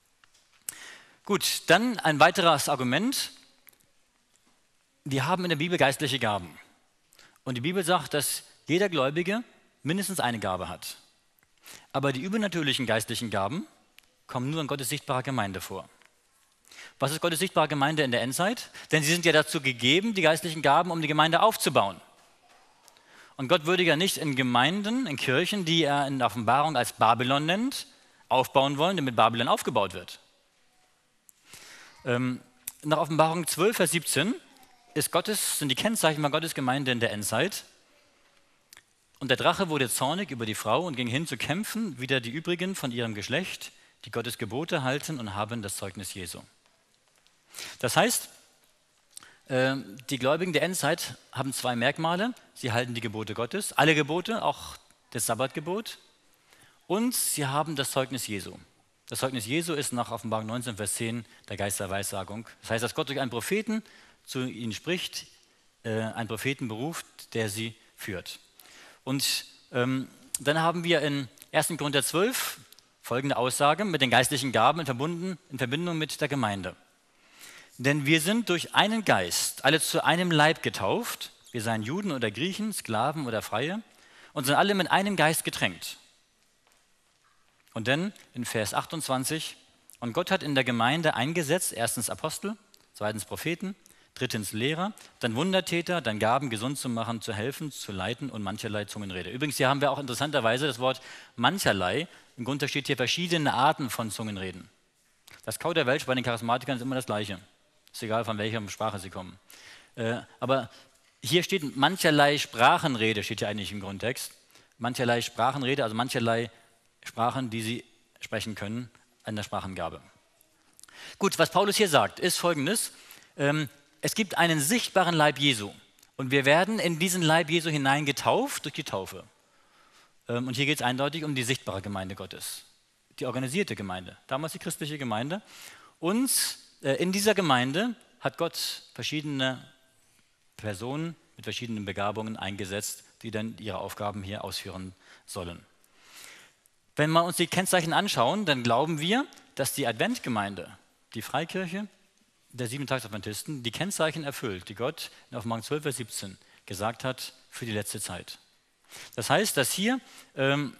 Gut, dann ein weiteres Argument. Wir haben in der Bibel geistliche Gaben. Und die Bibel sagt, dass jeder Gläubige mindestens eine Gabe hat. Aber die übernatürlichen geistlichen Gaben kommen nur in Gottes sichtbarer Gemeinde vor. Was ist Gottes sichtbare Gemeinde in der Endzeit? Denn sie sind ja dazu gegeben, die geistlichen Gaben, um die Gemeinde aufzubauen. Und Gott würde ja nicht in Gemeinden, in Kirchen, die er in der Offenbarung als Babylon nennt, aufbauen wollen, damit Babylon aufgebaut wird. Ähm, nach Offenbarung zwölf, Vers siebzehn ist Gottes, sind die Kennzeichen von Gottes Gemeinde in der Endzeit. Und der Drache wurde zornig über die Frau und ging hin zu kämpfen, wider die übrigen von ihrem Geschlecht, die Gottes Gebote halten und haben das Zeugnis Jesu. Das heißt, die Gläubigen der Endzeit haben zwei Merkmale. Sie halten die Gebote Gottes, alle Gebote, auch das Sabbatgebot, und sie haben das Zeugnis Jesu. Das Zeugnis Jesu ist nach Offenbarung neunzehn, Vers zehn der Geist der Weissagung. Das heißt, dass Gott durch einen Propheten zu ihnen spricht, äh, einen Propheten beruft, der sie führt. Und ähm, dann haben wir in ersten Korinther zwölf folgende Aussage mit den geistlichen Gaben in, verbunden, in Verbindung mit der Gemeinde. Denn wir sind durch einen Geist alle zu einem Leib getauft, wir seien Juden oder Griechen, Sklaven oder Freie, und sind alle mit einem Geist getränkt. Und dann in Vers achtundzwanzig, und Gott hat in der Gemeinde eingesetzt, erstens Apostel, zweitens Propheten, drittens Lehrer, dann Wundertäter, dann Gaben, gesund zu machen, zu helfen, zu leiten und mancherlei Zungenrede. Übrigens, hier haben wir auch interessanterweise das Wort mancherlei. Im Grunde steht hier verschiedene Arten von Zungenreden. Das Kauderwelsch bei den Charismatikern ist immer das Gleiche. Ist egal, von welcher Sprache sie kommen. Äh, aber hier steht mancherlei Sprachenrede, steht hier eigentlich im Grundtext. Mancherlei Sprachenrede, also mancherlei Sprachen, die sie sprechen können, an der Sprachengabe. Gut, was Paulus hier sagt, ist Folgendes. Ähm, es gibt einen sichtbaren Leib Jesu und wir werden in diesen Leib Jesu hineingetauft durch die Taufe. Ähm, und hier geht es eindeutig um die sichtbare Gemeinde Gottes, die organisierte Gemeinde, damals die christliche Gemeinde. Und äh, in dieser Gemeinde hat Gott verschiedene Personen mit verschiedenen Begabungen eingesetzt, die dann ihre Aufgaben hier ausführen sollen. Wenn wir uns die Kennzeichen anschauen, dann glauben wir, dass die Adventgemeinde, die Freikirche der Siebentagsadventisten, die Kennzeichen erfüllt, die Gott in Offenbarung zwölf, Vers siebzehn gesagt hat für die letzte Zeit. Das heißt, dass hier, ähm,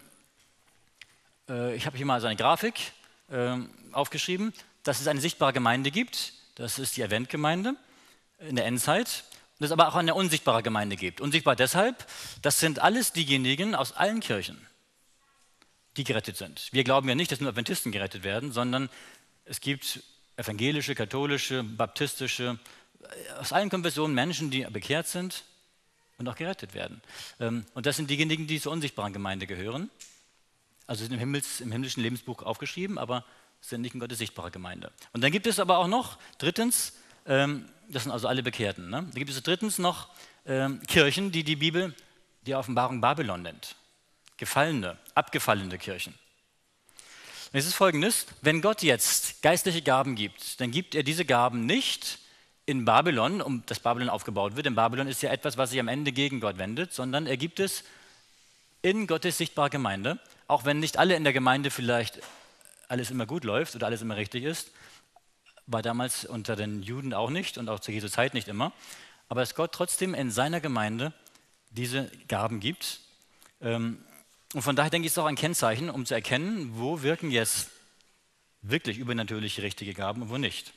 äh, ich habe hier mal so eine Grafik ähm, aufgeschrieben, dass es eine sichtbare Gemeinde gibt, das ist die Adventgemeinde in der Endzeit, und es aber auch eine unsichtbare Gemeinde gibt. Unsichtbar deshalb, das sind alles diejenigen aus allen Kirchen, die gerettet sind. Wir glauben ja nicht, dass nur Adventisten gerettet werden, sondern es gibt evangelische, katholische, baptistische, aus allen Konfessionen Menschen, die bekehrt sind und auch gerettet werden. Und das sind diejenigen, die zur unsichtbaren Gemeinde gehören, also sind im, Himmels, im himmlischen Lebensbuch aufgeschrieben, aber sind nicht in Gottes sichtbare Gemeinde. Und dann gibt es aber auch noch, drittens, das sind also alle Bekehrten, ne? Da gibt es drittens noch Kirchen, die die Bibel die Offenbarung Babylon nennt. Gefallene, abgefallene Kirchen. Und es ist Folgendes, wenn Gott jetzt geistliche Gaben gibt, dann gibt er diese Gaben nicht in Babylon, um das Babylon aufgebaut wird, denn Babylon ist ja etwas, was sich am Ende gegen Gott wendet, sondern er gibt es in Gottes sichtbarer Gemeinde, auch wenn nicht alle in der Gemeinde vielleicht alles immer gut läuft oder alles immer richtig ist, war damals unter den Juden auch nicht und auch zu Jesu Zeit nicht immer, aber dass Gott trotzdem in seiner Gemeinde diese Gaben gibt. Ähm, Und von daher denke ich, ist es auch ein Kennzeichen, um zu erkennen, wo wirken jetzt wirklich übernatürliche, richtige Gaben und wo nicht.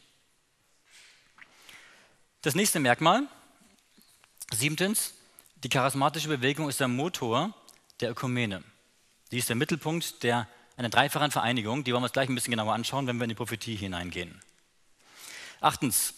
Das nächste Merkmal, siebtens, die charismatische Bewegung ist der Motor der Ökumene. Die ist der Mittelpunkt der, einer dreifachen Vereinigung, die wollen wir uns gleich ein bisschen genauer anschauen, wenn wir in die Prophetie hineingehen. Achtens,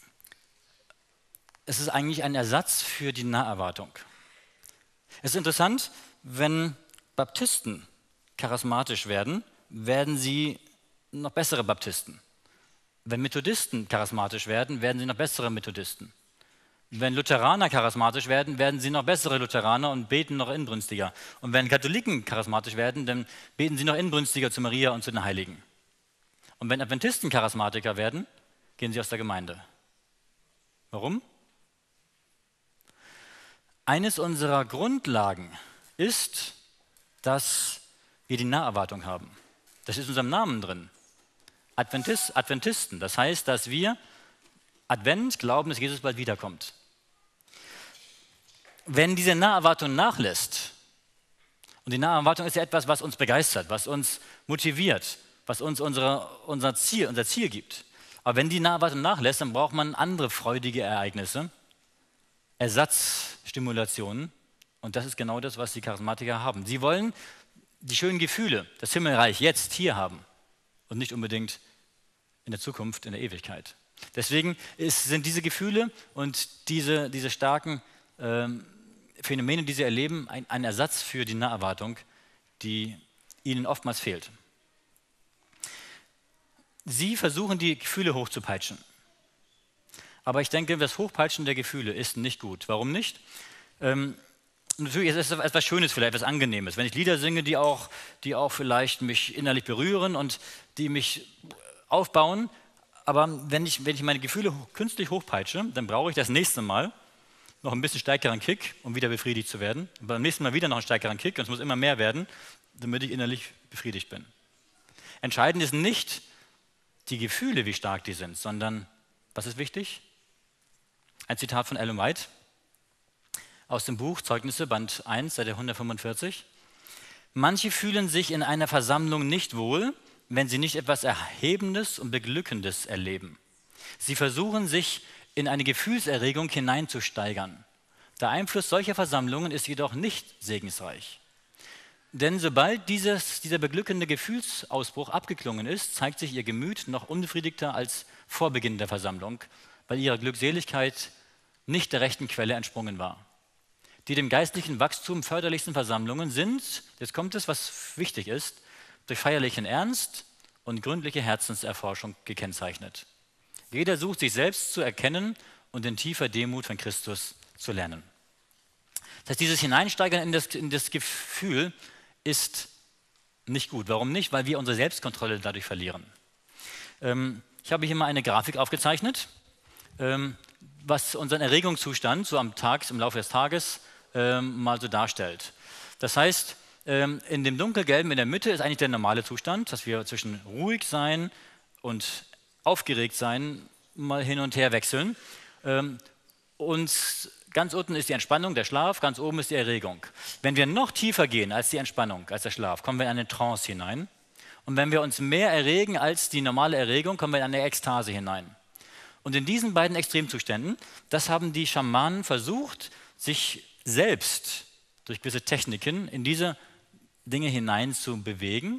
es ist eigentlich ein Ersatz für die Naherwartung. Es ist interessant, wenn Baptisten charismatisch werden, werden sie noch bessere Baptisten. Wenn Methodisten charismatisch werden, werden sie noch bessere Methodisten. Wenn Lutheraner charismatisch werden, werden sie noch bessere Lutheraner und beten noch inbrünstiger. Und wenn Katholiken charismatisch werden, dann beten sie noch inbrünstiger zu Maria und zu den Heiligen. Und wenn Adventisten Charismatiker werden, gehen sie aus der Gemeinde. Warum? Eines unserer Grundlagen ist, dass wir die Naherwartung haben. Das ist in unserem Namen drin. Adventist, Adventisten. Das heißt, dass wir Advent glauben, dass Jesus bald wiederkommt. Wenn diese Naherwartung nachlässt, und die Naherwartung ist ja etwas, was uns begeistert, was uns motiviert, was uns unsere, unser, Ziel, unser Ziel gibt. Aber wenn die Naherwartung nachlässt, dann braucht man andere freudige Ereignisse, Ersatzstimulationen. Und das ist genau das, was die Charismatiker haben. Sie wollen die schönen Gefühle, das Himmelreich jetzt hier haben und nicht unbedingt in der Zukunft, in der Ewigkeit. Deswegen ist, sind diese Gefühle und diese, diese starken ähm, Phänomene, die sie erleben, ein, ein Ersatz für die Naherwartung, die ihnen oftmals fehlt. Sie versuchen, die Gefühle hochzupeitschen. Aber ich denke, das Hochpeitschen der Gefühle ist nicht gut. Warum nicht? Ähm, Natürlich ist es etwas Schönes, vielleicht etwas Angenehmes. Wenn ich Lieder singe, die auch, die auch vielleicht mich innerlich berühren und die mich aufbauen, aber wenn ich, wenn ich meine Gefühle künstlich hochpeitsche, dann brauche ich das nächste Mal noch ein bisschen stärkeren Kick, um wieder befriedigt zu werden. Und beim nächsten Mal wieder noch einen stärkeren Kick und es muss immer mehr werden, damit ich innerlich befriedigt bin. Entscheidend ist nicht die Gefühle, wie stark die sind, sondern, was ist wichtig? Ein Zitat von Ellen White aus dem Buch Zeugnisse, Band eins, Seite hundertfünfundvierzig. Manche fühlen sich in einer Versammlung nicht wohl, wenn sie nicht etwas Erhebendes und Beglückendes erleben. Sie versuchen, sich in eine Gefühlserregung hineinzusteigern. Der Einfluss solcher Versammlungen ist jedoch nicht segensreich. Denn sobald dieses, dieser beglückende Gefühlsausbruch abgeklungen ist, zeigt sich ihr Gemüt noch unbefriedigter als vor Beginn der Versammlung, weil ihre Glückseligkeit nicht der rechten Quelle entsprungen war. Die dem geistlichen Wachstum förderlichsten Versammlungen sind, jetzt kommt es, was wichtig ist, durch feierlichen Ernst und gründliche Herzenserforschung gekennzeichnet. Jeder sucht, sich selbst zu erkennen und in tiefer Demut von Christus zu lernen. Das heißt, dieses Hineinsteigern in das, in das Gefühl ist nicht gut. Warum nicht? Weil wir unsere Selbstkontrolle dadurch verlieren. Ähm, ich habe hier mal eine Grafik aufgezeichnet, ähm, was unseren Erregungszustand so am Tag, im Laufe des Tages ähm, mal so darstellt. Das heißt, ähm, in dem dunkelgelben in der Mitte ist eigentlich der normale Zustand, dass wir zwischen ruhig sein und aufgeregt sein mal hin und her wechseln. Ähm, und ganz unten ist die Entspannung, der Schlaf, ganz oben ist die Erregung. Wenn wir noch tiefer gehen als die Entspannung, als der Schlaf, kommen wir in eine Trance hinein. Und wenn wir uns mehr erregen als die normale Erregung, kommen wir in eine Ekstase hinein. Und in diesen beiden Extremzuständen, das haben die Schamanen versucht, sich selbst durch gewisse Techniken in diese Dinge hinein zu bewegen,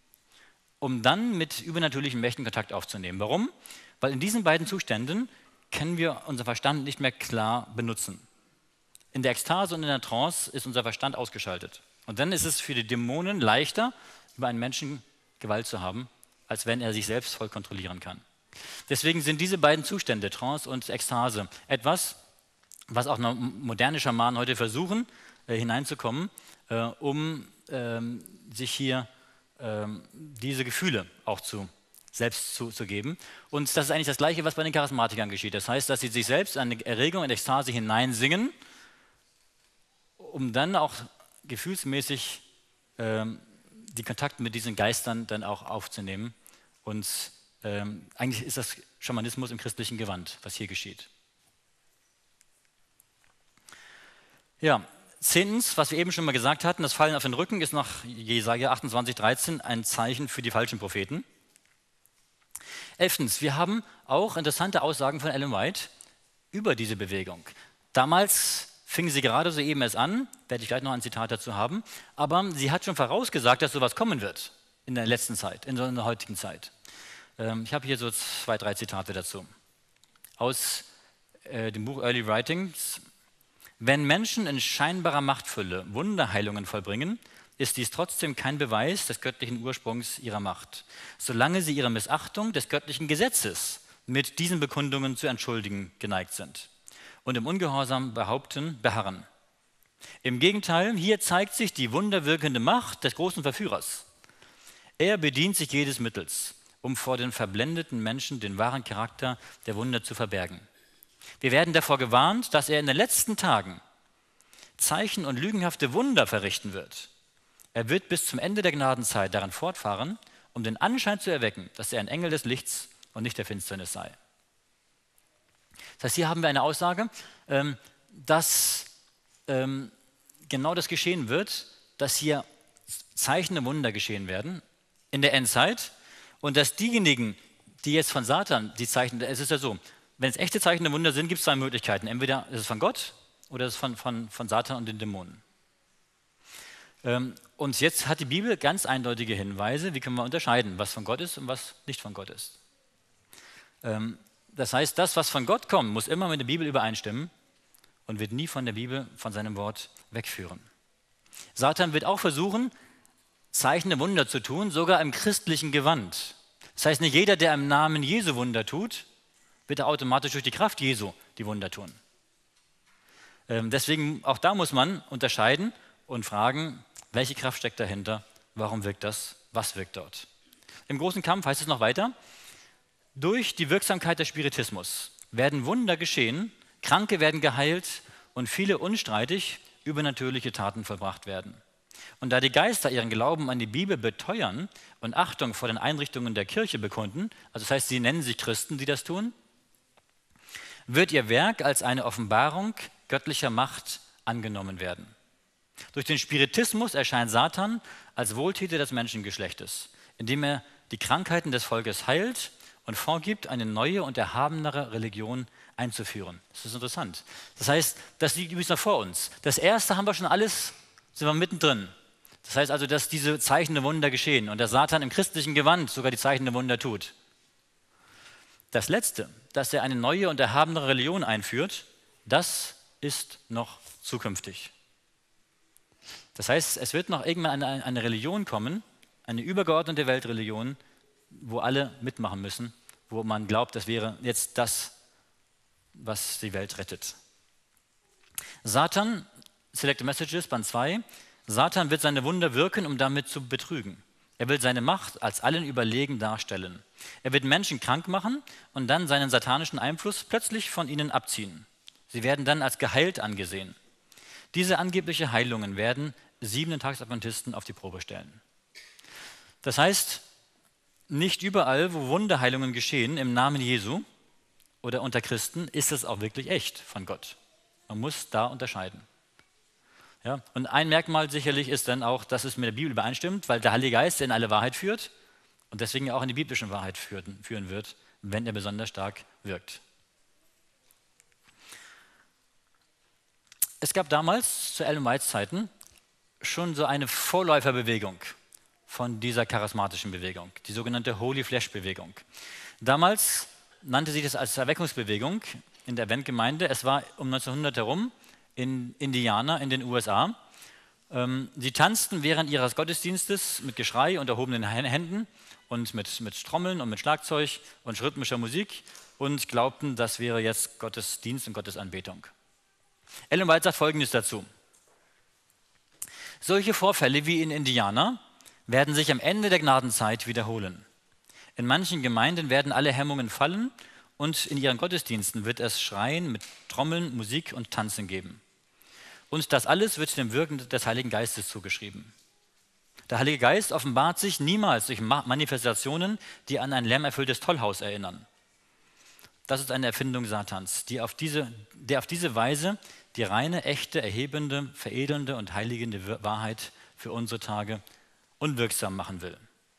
um dann mit übernatürlichen Mächten Kontakt aufzunehmen. Warum? Weil in diesen beiden Zuständen können wir unser Verstand nicht mehr klar benutzen. In der Ekstase und in der Trance ist unser Verstand ausgeschaltet. Und dann ist es für die Dämonen leichter, über einen Menschen Gewalt zu haben, als wenn er sich selbst voll kontrollieren kann. Deswegen sind diese beiden Zustände, Trance und Ekstase, etwas, was auch moderne Schamanen heute versuchen, äh, hineinzukommen, äh, um äh, sich hier äh, diese Gefühle auch zu selbst zu, zu geben. Und das ist eigentlich das Gleiche, was bei den Charismatikern geschieht. Das heißt, dass sie sich selbst in eine Erregung, in Ekstase hineinsingen, um dann auch gefühlsmäßig ähm, die Kontakte mit diesen Geistern dann auch aufzunehmen. Und ähm, eigentlich ist das Schamanismus im christlichen Gewand, was hier geschieht. Ja, zehntens, was wir eben schon mal gesagt hatten, das Fallen auf den Rücken ist nach Jesaja achtundzwanzig, dreizehn ein Zeichen für die falschen Propheten. Elftens, wir haben auch interessante Aussagen von Ellen White über diese Bewegung. Damals fing sie gerade so eben erst an, werde ich gleich noch ein Zitat dazu haben, aber sie hat schon vorausgesagt, dass sowas kommen wird in der letzten Zeit, in der heutigen Zeit. Ähm, ich habe hier so zwei, drei Zitate dazu. Aus äh, dem Buch Early Writings. Wenn Menschen in scheinbarer Machtfülle Wunderheilungen vollbringen, ist dies trotzdem kein Beweis des göttlichen Ursprungs ihrer Macht, solange sie ihre Missachtung des göttlichen Gesetzes mit diesen Bekundungen zu entschuldigen geneigt sind und im Ungehorsam behaupten, beharren. Im Gegenteil, hier zeigt sich die wunderwirkende Macht des großen Verführers. Er bedient sich jedes Mittels, um vor den verblendeten Menschen den wahren Charakter der Wunder zu verbergen. Wir werden davor gewarnt, dass er in den letzten Tagen Zeichen und lügenhafte Wunder verrichten wird. Er wird bis zum Ende der Gnadenzeit daran fortfahren, um den Anschein zu erwecken, dass er ein Engel des Lichts und nicht der Finsternis sei. Das heißt, hier haben wir eine Aussage, dass genau das geschehen wird, dass hier Zeichen und Wunder geschehen werden in der Endzeit und dass diejenigen, die jetzt von Satan die Zeichen, es ist ja so, wenn es echte Zeichen und Wunder sind, gibt es zwei Möglichkeiten. Entweder ist es von Gott oder ist es von, von, von Satan und den Dämonen. Und jetzt hat die Bibel ganz eindeutige Hinweise, wie können wir unterscheiden, was von Gott ist und was nicht von Gott ist. Das heißt, das, was von Gott kommt, muss immer mit der Bibel übereinstimmen und wird nie von der Bibel, von seinem Wort wegführen. Satan wird auch versuchen, Zeichen und Wunder zu tun, sogar im christlichen Gewand. Das heißt, nicht jeder, der im Namen Jesu Wunder tut, wird er automatisch durch die Kraft Jesu die Wunder tun. Deswegen, auch da muss man unterscheiden und fragen, welche Kraft steckt dahinter, warum wirkt das, was wirkt dort. Im großen Kampf heißt es noch weiter, durch die Wirksamkeit des Spiritismus werden Wunder geschehen, Kranke werden geheilt und viele unstreitig übernatürliche Taten vollbracht werden. Und da die Geister ihren Glauben an die Bibel beteuern und Achtung vor den Einrichtungen der Kirche bekunden, also das heißt, sie nennen sich Christen, die das tun, wird ihr Werk als eine Offenbarung göttlicher Macht angenommen werden. Durch den Spiritismus erscheint Satan als Wohltäter des Menschengeschlechtes, indem er die Krankheiten des Volkes heilt und vorgibt, eine neue und erhabenere Religion einzuführen. Das ist interessant. Das heißt, das liegt übrigens noch vor uns. Das Erste haben wir schon alles, sind wir mittendrin. Das heißt also, dass diese Zeichen der Wunder geschehen und der Satan im christlichen Gewand sogar die Zeichen der Wunder tut. Das Letzte, dass er eine neue und erhabenere Religion einführt, das ist noch zukünftig. Das heißt, es wird noch irgendwann eine, eine Religion kommen, eine übergeordnete Weltreligion, wo alle mitmachen müssen, wo man glaubt, das wäre jetzt das, was die Welt rettet. Satan, Selected Messages, Band zwei, Satan wird seine Wunder wirken, um damit zu betrügen. Er will seine Macht als allen überlegen darstellen. Er wird Menschen krank machen und dann seinen satanischen Einfluss plötzlich von ihnen abziehen. Sie werden dann als geheilt angesehen. Diese angeblichen Heilungen werden Siebenten-Tags-Adventisten auf die Probe stellen. Das heißt, nicht überall, wo Wunderheilungen geschehen im Namen Jesu oder unter Christen, ist es auch wirklich echt von Gott. Man muss da unterscheiden. Ja? Und ein Merkmal sicherlich ist dann auch, dass es mit der Bibel übereinstimmt, weil der Heilige Geist in alle Wahrheit führt und deswegen auch in die biblische Wahrheit führen wird, wenn er besonders stark wirkt. Es gab damals, zu Ellen Whites Zeiten, schon so eine Vorläuferbewegung von dieser charismatischen Bewegung, die sogenannte Holy Flesh Bewegung. Damals nannte sie das als Erweckungsbewegung in der Adventgemeinde. Es war um neunzehnhundert herum in Indiana in den U S A. Ähm, sie tanzten während ihres Gottesdienstes mit Geschrei und erhobenen Händen und mit, mit Trommeln und mit Schlagzeug und rhythmischer Musik und glaubten, das wäre jetzt Gottes Dienst und Gottes Anbetung. Ellen White sagt Folgendes dazu: Solche Vorfälle wie in Indiana werden sich am Ende der Gnadenzeit wiederholen. In manchen Gemeinden werden alle Hemmungen fallen und in ihren Gottesdiensten wird es Schreien mit Trommeln, Musik und Tanzen geben. Und das alles wird dem Wirken des Heiligen Geistes zugeschrieben. Der Heilige Geist offenbart sich niemals durch Manifestationen, die an ein lärmerfülltes Tollhaus erinnern. Das ist eine Erfindung Satans, die auf diese, der auf diese Weise die reine, echte, erhebende, veredelnde und heiligende Wahrheit für unsere Tage unwirksam machen will.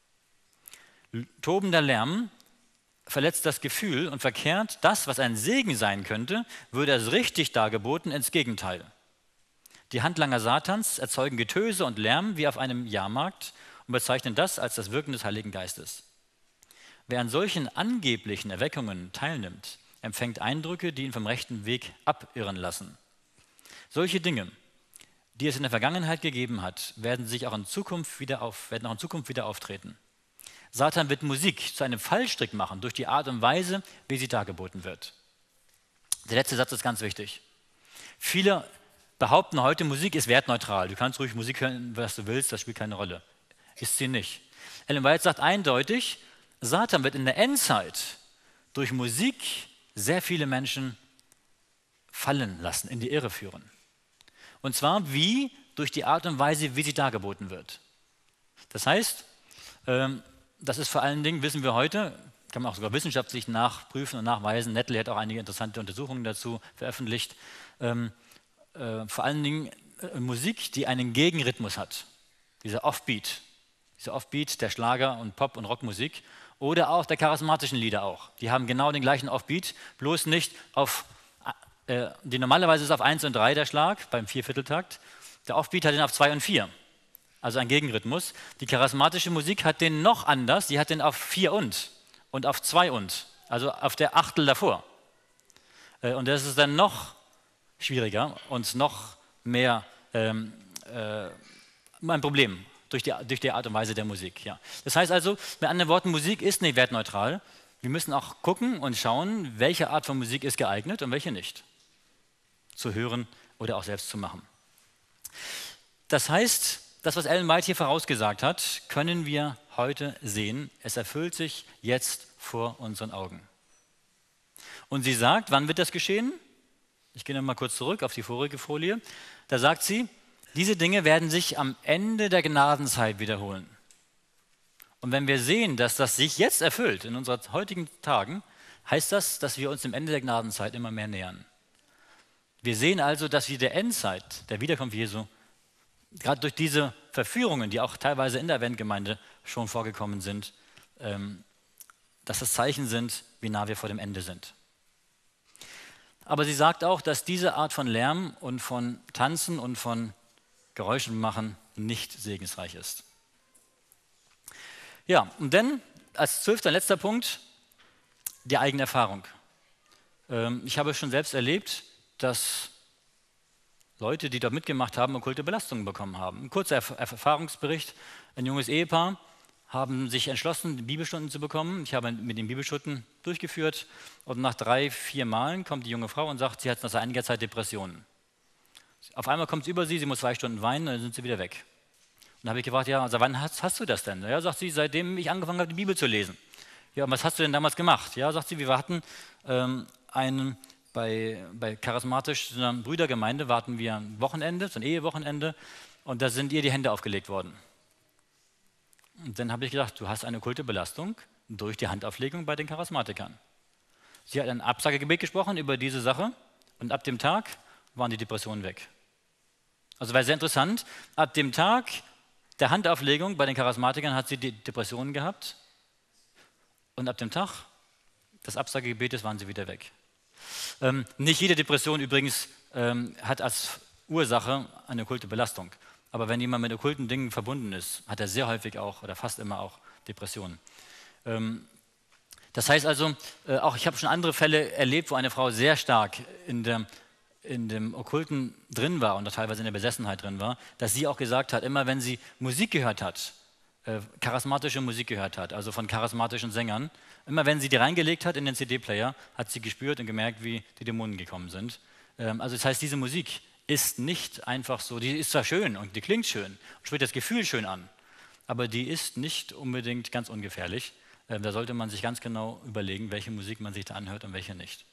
Tobender Lärm verletzt das Gefühl und verkehrt das, was ein Segen sein könnte, würde es richtig dargeboten, ins Gegenteil. Die Handlanger Satans erzeugen Getöse und Lärm wie auf einem Jahrmarkt und bezeichnen das als das Wirken des Heiligen Geistes. Wer an solchen angeblichen Erweckungen teilnimmt, empfängt Eindrücke, die ihn vom rechten Weg abirren lassen. Solche Dinge, die es in der Vergangenheit gegeben hat, werden sich auch in Zukunft wieder auf, werden auch in Zukunft wieder auftreten. Satan wird Musik zu einem Fallstrick machen durch die Art und Weise, wie sie dargeboten wird. Der letzte Satz ist ganz wichtig. Viele behaupten heute, Musik ist wertneutral. Du kannst ruhig Musik hören, was du willst, das spielt keine Rolle. Ist sie nicht. Ellen White sagt eindeutig, Satan wird in der Endzeit durch Musik sehr viele Menschen fallen lassen, in die Irre führen. Und zwar wie? Durch die Art und Weise, wie sie dargeboten wird. Das heißt, ähm, das ist vor allen Dingen, wissen wir heute, kann man auch sogar wissenschaftlich nachprüfen und nachweisen, Nettele hat auch einige interessante Untersuchungen dazu veröffentlicht, ähm, äh, vor allen Dingen äh, Musik, die einen Gegenrhythmus hat. Dieser Offbeat, dieser Offbeat der Schlager- und Pop- und Rockmusik oder auch der charismatischen Lieder auch. Die haben genau den gleichen Offbeat, bloß nicht auf äh, die normalerweise ist auf eins und drei der Schlag beim Viervierteltakt. Der Offbeat hat den auf zwei und vier, also ein Gegenrhythmus. Die charismatische Musik hat den noch anders, die hat den auf vier und und auf zwei und, also auf der Achtel davor. Äh, und das ist dann noch schwieriger und noch mehr ähm, äh, ein Problem durch die, durch die Art und Weise der Musik. Ja. Das heißt also, mit anderen Worten, Musik ist nicht wertneutral. Wir müssen auch gucken und schauen, welche Art von Musik ist geeignet und welche nicht. Zu hören oder auch selbst zu machen. Das heißt, das, was Ellen White hier vorausgesagt hat, können wir heute sehen. Es erfüllt sich jetzt vor unseren Augen. Und sie sagt, wann wird das geschehen? Ich gehe noch mal kurz zurück auf die vorige Folie. Da sagt sie, diese Dinge werden sich am Ende der Gnadenzeit wiederholen. Und wenn wir sehen, dass das sich jetzt erfüllt, in unseren heutigen Tagen, heißt das, dass wir uns dem Ende der Gnadenzeit immer mehr nähern. Wir sehen also, dass wir der Endzeit, der Wiederkunft Jesu, gerade durch diese Verführungen, die auch teilweise in der Adventgemeinde schon vorgekommen sind, ähm, dass das Zeichen sind, wie nah wir vor dem Ende sind. Aber sie sagt auch, dass diese Art von Lärm und von Tanzen und von Geräuschen machen nicht segensreich ist. Ja, und dann als zwölfter letzter Punkt die eigene Erfahrung. Ähm, ich habe schon selbst erlebt, dass Leute, die dort mitgemacht haben, okkulte Belastungen bekommen haben. Ein kurzer Erf- Erfahrungsbericht, ein junges Ehepaar haben sich entschlossen, Bibelstunden zu bekommen. Ich habe mit den Bibelstunden durchgeführt und nach drei, vier Malen kommt die junge Frau und sagt, sie hat nach einiger Zeit Depressionen. Auf einmal kommt es über sie, sie muss zwei Stunden weinen und dann sind sie wieder weg. Und dann habe ich gefragt, ja, also wann hast, hast du das denn? Ja, sagt sie, seitdem ich angefangen habe, die Bibel zu lesen. Ja, und was hast du denn damals gemacht? Ja, sagt sie, wir hatten ähm, einen, bei, bei charismatisch, so einer Brüdergemeinde, warten wir ein Wochenende, so ein Ehewochenende, und da sind ihr die Hände aufgelegt worden. Und dann habe ich gedacht, du hast eine okkulte Belastung durch die Handauflegung bei den Charismatikern. Sie hat ein Absagegebet gesprochen über diese Sache und ab dem Tag waren die Depressionen weg. Also war sehr interessant, ab dem Tag der Handauflegung bei den Charismatikern hat sie die Depressionen gehabt und ab dem Tag des Absagegebetes waren sie wieder weg. Ähm, nicht jede Depression übrigens ähm, hat als Ursache eine okkulte Belastung. Aber wenn jemand mit okkulten Dingen verbunden ist, hat er sehr häufig auch oder fast immer auch Depressionen. Ähm, das heißt also, äh, auch ich habe schon andere Fälle erlebt, wo eine Frau sehr stark in, der, in dem Okkulten drin war und teilweise in der Besessenheit drin war, dass sie auch gesagt hat, immer wenn sie Musik gehört hat, äh, charismatische Musik gehört hat, also von charismatischen Sängern, immer wenn sie die reingelegt hat in den C D-Player, hat sie gespürt und gemerkt, wie die Dämonen gekommen sind. Ähm, also das heißt, diese Musik ist nicht einfach so, die ist zwar schön und die klingt schön und spricht das Gefühl schön an, aber die ist nicht unbedingt ganz ungefährlich. Ähm, da sollte man sich ganz genau überlegen, welche Musik man sich da anhört und welche nicht.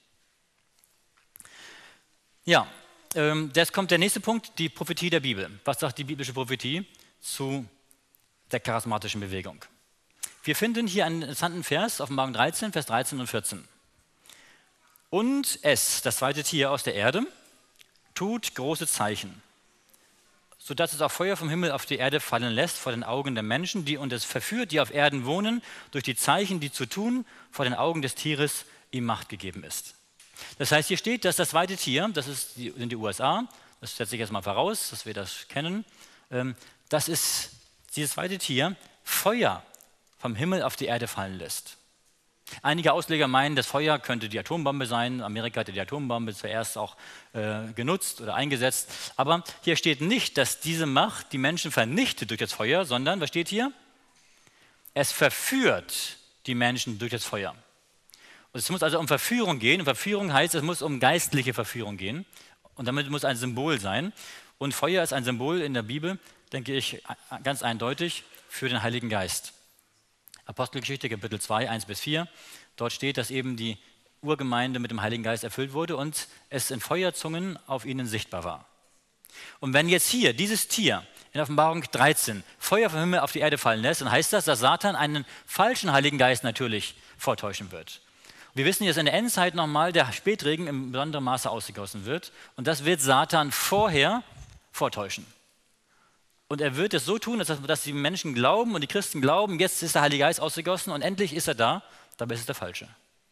Ja, ähm, jetzt kommt der nächste Punkt, die Prophetie der Bibel. Was sagt die biblische Prophetie zu der charismatischen Bewegung? Wir finden hier einen interessanten Vers, Offenbarung dreizehn, Vers dreizehn und vierzehn. Und es, das zweite Tier aus der Erde, tut große Zeichen, sodass es auch Feuer vom Himmel auf die Erde fallen lässt vor den Augen der Menschen, die und es verführt, die auf Erden wohnen, durch die Zeichen, die zu tun, vor den Augen des Tieres ihm Macht gegeben ist. Das heißt, hier steht, dass das zweite Tier, das ist die, sind die U S A, das setze ich jetzt mal voraus, dass wir das kennen, ähm, das ist dieses zweite Tier, Feuer vom Himmel auf die Erde fallen lässt. Einige Ausleger meinen, das Feuer könnte die Atombombe sein. Amerika hatte die Atombombe zuerst auch äh, genutzt oder eingesetzt. Aber hier steht nicht, dass diese Macht die Menschen vernichtet durch das Feuer, sondern, was steht hier? Es verführt die Menschen durch das Feuer. Und es muss also um Verführung gehen. Und Verführung heißt, es muss um geistliche Verführung gehen. Und damit muss ein Symbol sein. Und Feuer ist ein Symbol in der Bibel, denke ich, ganz eindeutig für den Heiligen Geist. Apostelgeschichte, Kapitel zwei, eins bis vier. Dort steht, dass eben die Urgemeinde mit dem Heiligen Geist erfüllt wurde und es in Feuerzungen auf ihnen sichtbar war. Und wenn jetzt hier dieses Tier in Offenbarung dreizehn Feuer vom Himmel auf die Erde fallen lässt, dann heißt das, dass Satan einen falschen Heiligen Geist natürlich vortäuschen wird. Wir wissen, dass in der Endzeit nochmal der Spätregen im besonderen Maße ausgegossen wird und das wird Satan vorher vortäuschen. Und er wird es so tun, dass, dass die Menschen glauben und die Christen glauben, jetzt ist der Heilige Geist ausgegossen und endlich ist er da, dabei ist es der Falsche.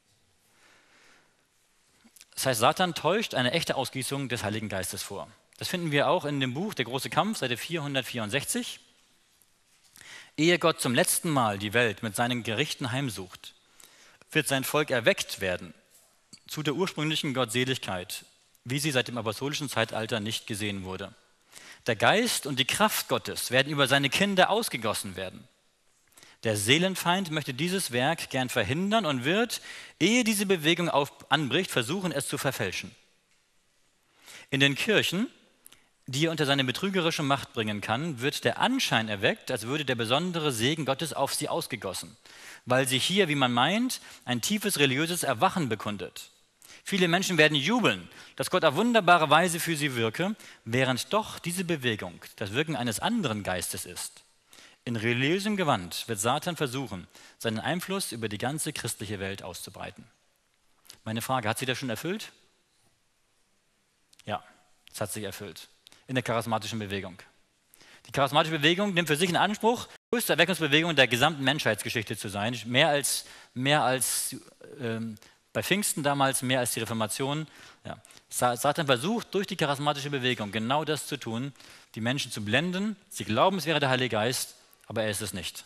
Das heißt, Satan täuscht eine echte Ausgießung des Heiligen Geistes vor. Das finden wir auch in dem Buch Der große Kampf, Seite vierhundertvierundsechzig. Ehe Gott zum letzten Mal die Welt mit seinen Gerichten heimsucht, wird sein Volk erweckt werden zu der ursprünglichen Gottseligkeit, wie sie seit dem apostolischen Zeitalter nicht gesehen wurde. Der Geist und die Kraft Gottes werden über seine Kinder ausgegossen werden. Der Seelenfeind möchte dieses Werk gern verhindern und wird, ehe diese Bewegung auf, anbricht, versuchen, es zu verfälschen. In den Kirchen, die er unter seine betrügerische Macht bringen kann, wird der Anschein erweckt, als würde der besondere Segen Gottes auf sie ausgegossen, weil sich hier, wie man meint, ein tiefes religiöses Erwachen bekundet. Viele Menschen werden jubeln, dass Gott auf wunderbare Weise für sie wirke, während doch diese Bewegung das Wirken eines anderen Geistes ist. In religiösem Gewand wird Satan versuchen, seinen Einfluss über die ganze christliche Welt auszubreiten. Meine Frage, hat sich das schon erfüllt? Ja, es hat sich erfüllt. In der charismatischen Bewegung. Die charismatische Bewegung nimmt für sich in Anspruch, die größte Erweckungsbewegung der gesamten Menschheitsgeschichte zu sein. Mehr als, mehr als ähm, bei Pfingsten damals, mehr als die Reformation. Ja. Satan versucht durch die charismatische Bewegung genau das zu tun, die Menschen zu blenden. Sie glauben, es wäre der Heilige Geist, aber er ist es nicht.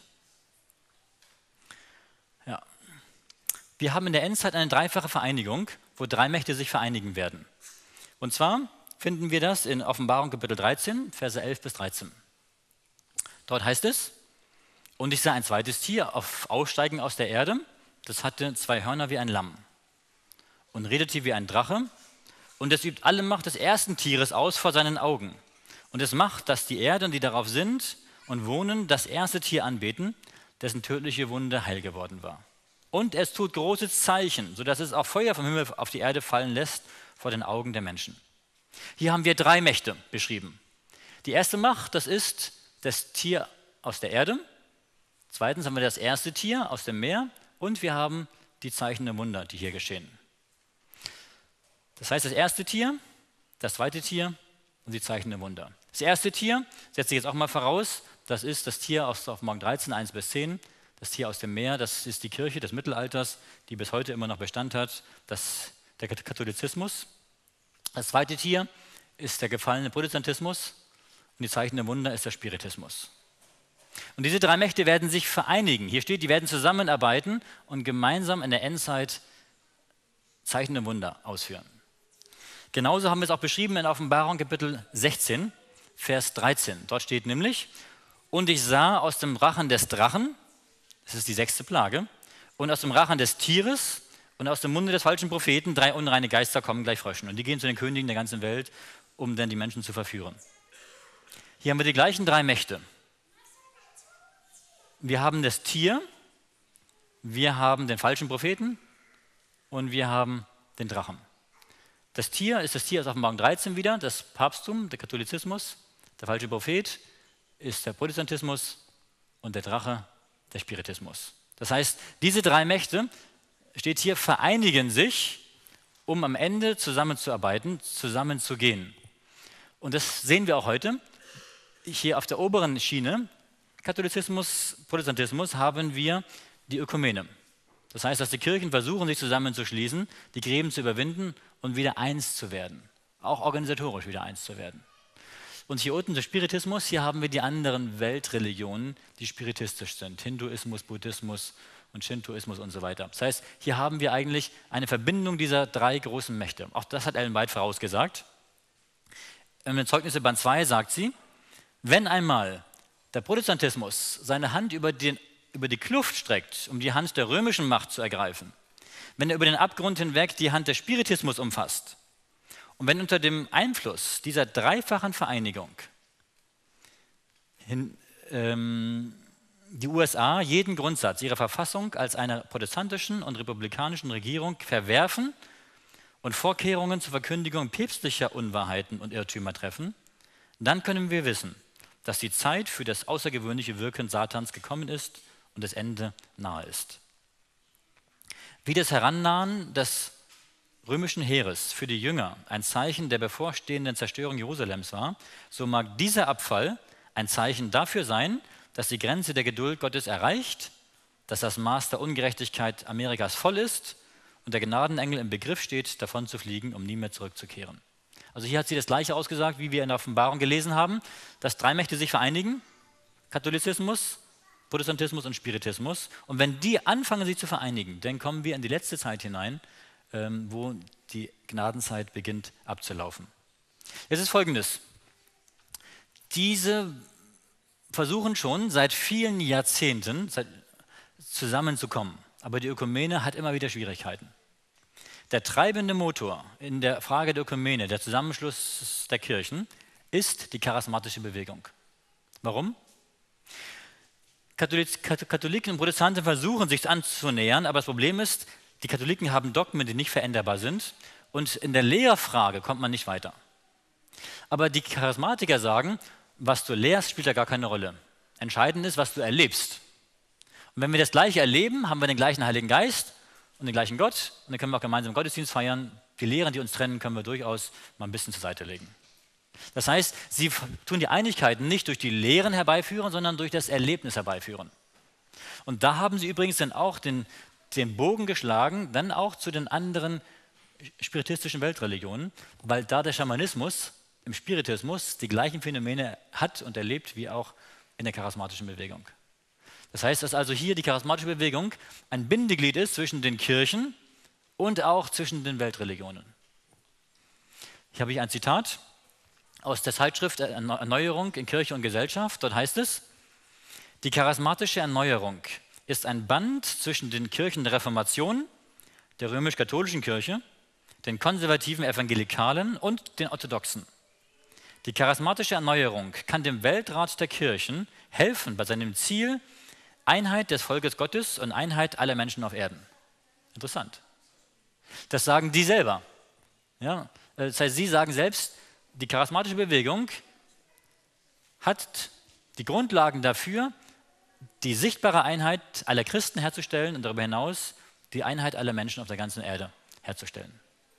Ja. Wir haben in der Endzeit eine dreifache Vereinigung, wo drei Mächte sich vereinigen werden. Und zwar finden wir das in Offenbarung Kapitel dreizehn, Verse elf bis dreizehn. Dort heißt es, und ich sah ein zweites Tier auf Aussteigen aus der Erde, das hatte zwei Hörner wie ein Lamm und redete wie ein Drache, und es übt alle Macht des ersten Tieres aus vor seinen Augen. Und es macht, dass die Erde und die darauf sind und wohnen, das erste Tier anbeten, dessen tödliche Wunde heil geworden war. Und es tut große Zeichen, sodass es auch Feuer vom Himmel auf die Erde fallen lässt vor den Augen der Menschen. Hier haben wir drei Mächte beschrieben. Die erste Macht, das ist das Tier aus der Erde. Zweitens haben wir das erste Tier aus dem Meer. Und wir haben die Zeichen der Wunder, die hier geschehen. Das heißt, das erste Tier, das zweite Tier und die Zeichen der Wunder. Das erste Tier, setze ich jetzt auch mal voraus, das ist das Tier aus Offenbarung dreizehn, eins bis zehn. Das Tier aus dem Meer, das ist die Kirche des Mittelalters, die bis heute immer noch Bestand hat, das, der Katholizismus. Das zweite Tier ist der gefallene Protestantismus und die Zeichen der Wunder ist der Spiritismus. Und diese drei Mächte werden sich vereinigen. Hier steht, die werden zusammenarbeiten und gemeinsam in der Endzeit Zeichen der Wunder ausführen. Genauso haben wir es auch beschrieben in Offenbarung Kapitel sechzehn, Vers dreizehn. Dort steht nämlich, und ich sah aus dem Rachen des Drachen, das ist die sechste Plage, und aus dem Rachen des Tieres und aus dem Munde des falschen Propheten drei unreine Geister kommen gleich Fröschen. Und die gehen zu den Königen der ganzen Welt, um dann die Menschen zu verführen. Hier haben wir die gleichen drei Mächte. Wir haben das Tier, wir haben den falschen Propheten und wir haben den Drachen. Das Tier ist das Tier aus Offenbarung dreizehn wieder, das Papsttum, der Katholizismus. Der falsche Prophet ist der Protestantismus und der Drache der Spiritismus. Das heißt, diese drei Mächte, steht hier, vereinigen sich, um am Ende zusammenzuarbeiten, zusammenzugehen. Und das sehen wir auch heute. Hier auf der oberen Schiene, Katholizismus, Protestantismus, haben wir die Ökumene. Das heißt, dass die Kirchen versuchen, sich zusammenzuschließen, die Gräben zu überwinden und wieder eins zu werden. Auch organisatorisch wieder eins zu werden. Und hier unten der Spiritismus, hier haben wir die anderen Weltreligionen, die spiritistisch sind. Hinduismus, Buddhismus und Shintoismus und so weiter. Das heißt, hier haben wir eigentlich eine Verbindung dieser drei großen Mächte. Auch das hat Ellen White vorausgesagt. Im Zeugnisse Band zwei sagt sie, wenn einmal der Protestantismus seine Hand über, den, über die Kluft streckt, um die Hand der römischen Macht zu ergreifen, wenn er über den Abgrund hinweg die Hand des Spiritismus umfasst und wenn unter dem Einfluss dieser dreifachen Vereinigung hin, ähm, die U S A jeden Grundsatz ihrer Verfassung als einer protestantischen und republikanischen Regierung verwerfen und Vorkehrungen zur Verkündigung päpstlicher Unwahrheiten und Irrtümer treffen, dann können wir wissen, dass die Zeit für das außergewöhnliche Wirken Satans gekommen ist und das Ende nahe ist. Wie das Herannahen des römischen Heeres für die Jünger ein Zeichen der bevorstehenden Zerstörung Jerusalems war, so mag dieser Abfall ein Zeichen dafür sein, dass die Grenze der Geduld Gottes erreicht, dass das Maß der Ungerechtigkeit Amerikas voll ist und der Gnadenengel im Begriff steht, davon zu fliegen, um nie mehr zurückzukehren. Also hier hat sie das Gleiche ausgesagt, wie wir in der Offenbarung gelesen haben, dass drei Mächte sich vereinigen, Katholizismus, Protestantismus und Spiritismus. Und wenn die anfangen, sich zu vereinigen, dann kommen wir in die letzte Zeit hinein, ähm, wo die Gnadenzeit beginnt abzulaufen. Jetzt ist Folgendes. Diese versuchen schon seit vielen Jahrzehnten seit, zusammenzukommen, aber die Ökumene hat immer wieder Schwierigkeiten. Der treibende Motor in der Frage der Ökumene, der Zusammenschluss der Kirchen, ist die charismatische Bewegung. Warum? Katholiken und Protestanten versuchen, sich anzunähern, aber das Problem ist, Die Katholiken haben Dogmen, die nicht veränderbar sind, und in der Lehrfrage kommt man nicht weiter. Aber die Charismatiker sagen, was du lehrst, spielt ja gar keine Rolle. Entscheidend ist, was du erlebst. Und wenn wir das Gleiche erleben, haben wir den gleichen Heiligen Geist und den gleichen Gott, und dann können wir auch gemeinsam Gottesdienst feiern. Die Lehren, die uns trennen, können wir durchaus mal ein bisschen zur Seite legen. Das heißt, sie tun die Einigkeit nicht durch die Lehren herbeiführen, sondern durch das Erlebnis herbeiführen. Und da haben sie übrigens dann auch den, den Bogen geschlagen, dann auch zu den anderen spiritistischen Weltreligionen, weil da der Schamanismus im Spiritismus die gleichen Phänomene hat und erlebt wie auch in der charismatischen Bewegung. Das heißt, dass also hier die charismatische Bewegung ein Bindeglied ist zwischen den Kirchen und auch zwischen den Weltreligionen. Hier habe ich ein Zitat aus der Zeitschrift Erneuerung in Kirche und Gesellschaft. Dort heißt es: Die charismatische Erneuerung ist ein Band zwischen den Kirchen der Reformation, der römisch-katholischen Kirche, den konservativen Evangelikalen und den Orthodoxen. Die charismatische Erneuerung kann dem Weltrat der Kirchen helfen bei seinem Ziel Einheit des Volkes Gottes und Einheit aller Menschen auf Erden. Interessant. Das sagen die selber. Ja, das heißt, sie sagen selbst, die charismatische Bewegung hat die Grundlagen dafür, die sichtbare Einheit aller Christen herzustellen und darüber hinaus die Einheit aller Menschen auf der ganzen Erde herzustellen.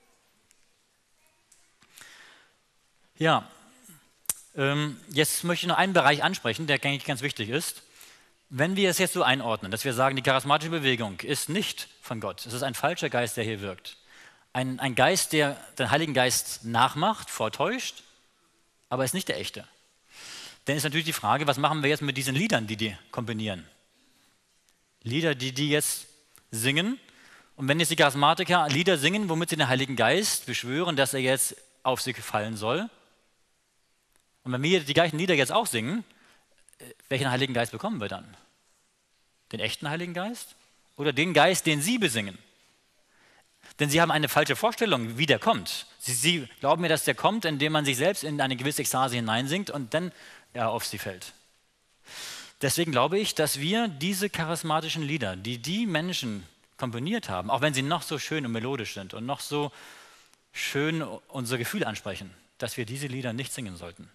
Ja, ähm, jetzt möchte ich noch einen Bereich ansprechen, der eigentlich ganz wichtig ist. Wenn wir es jetzt so einordnen, dass wir sagen, die charismatische Bewegung ist nicht von Gott, es ist ein falscher Geist, der hier wirkt. Ein, ein Geist, der den Heiligen Geist nachmacht, vortäuscht, aber ist nicht der echte. Dann ist natürlich die Frage, was machen wir jetzt mit diesen Liedern, die die komponieren? Lieder, die die jetzt singen. Und wenn jetzt die Charismatiker Lieder singen, womit sie den Heiligen Geist beschwören, dass er jetzt auf sie fallen soll. Und wenn wir die gleichen Lieder jetzt auch singen, welchen Heiligen Geist bekommen wir dann? Den echten Heiligen Geist oder den Geist, den sie besingen? Denn sie haben eine falsche Vorstellung, wie der kommt. Sie, sie glauben mir, dass der kommt, indem man sich selbst in eine gewisse Ekstase hineinsingt und dann er auf sie fällt. Deswegen glaube ich, dass wir diese charismatischen Lieder, die die Menschen komponiert haben, auch wenn sie noch so schön und melodisch sind und noch so schön unser Gefühl ansprechen, dass wir diese Lieder nicht singen sollten.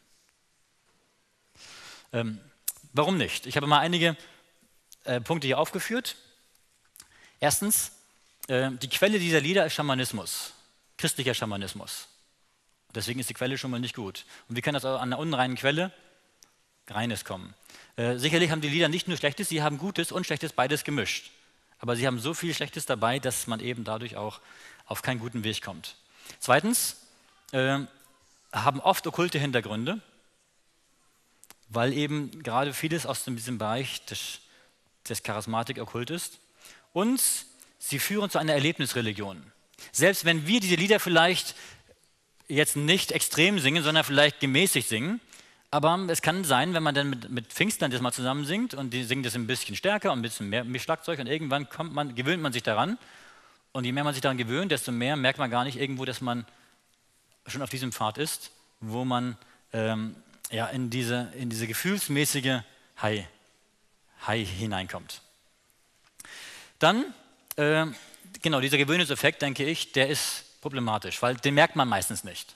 Ähm, warum nicht? Ich habe mal einige äh, Punkte hier aufgeführt. Erstens, äh, die Quelle dieser Lieder ist Schamanismus, christlicher Schamanismus. Deswegen ist die Quelle schon mal nicht gut. Und wie kann das an einer unreinen Quelle Reines kommen? Äh, sicherlich haben die Lieder nicht nur Schlechtes, sie haben Gutes und Schlechtes beides gemischt. Aber sie haben so viel Schlechtes dabei, dass man eben dadurch auch auf keinen guten Weg kommt. Zweitens, äh, haben oft okkulte Hintergründe, weil eben gerade vieles aus diesem Bereich des, des Charismatik okkult ist. Und sie führen zu einer Erlebnisreligion. Selbst wenn wir diese Lieder vielleicht jetzt nicht extrem singen, sondern vielleicht gemäßigt singen, aber es kann sein, wenn man dann mit, mit Pfingstern das mal zusammen singt und die singen das ein bisschen stärker und ein bisschen mehr, mehr Schlagzeug und irgendwann kommt man, gewöhnt man sich daran und je mehr man sich daran gewöhnt, desto mehr merkt man gar nicht irgendwo, dass man schon auf diesem Pfad ist, wo man ähm, ja, in, diese, in diese gefühlsmäßige High, High hineinkommt. Dann, äh, genau, dieser Gewöhnungseffekt, denke ich, der ist problematisch, weil den merkt man meistens nicht.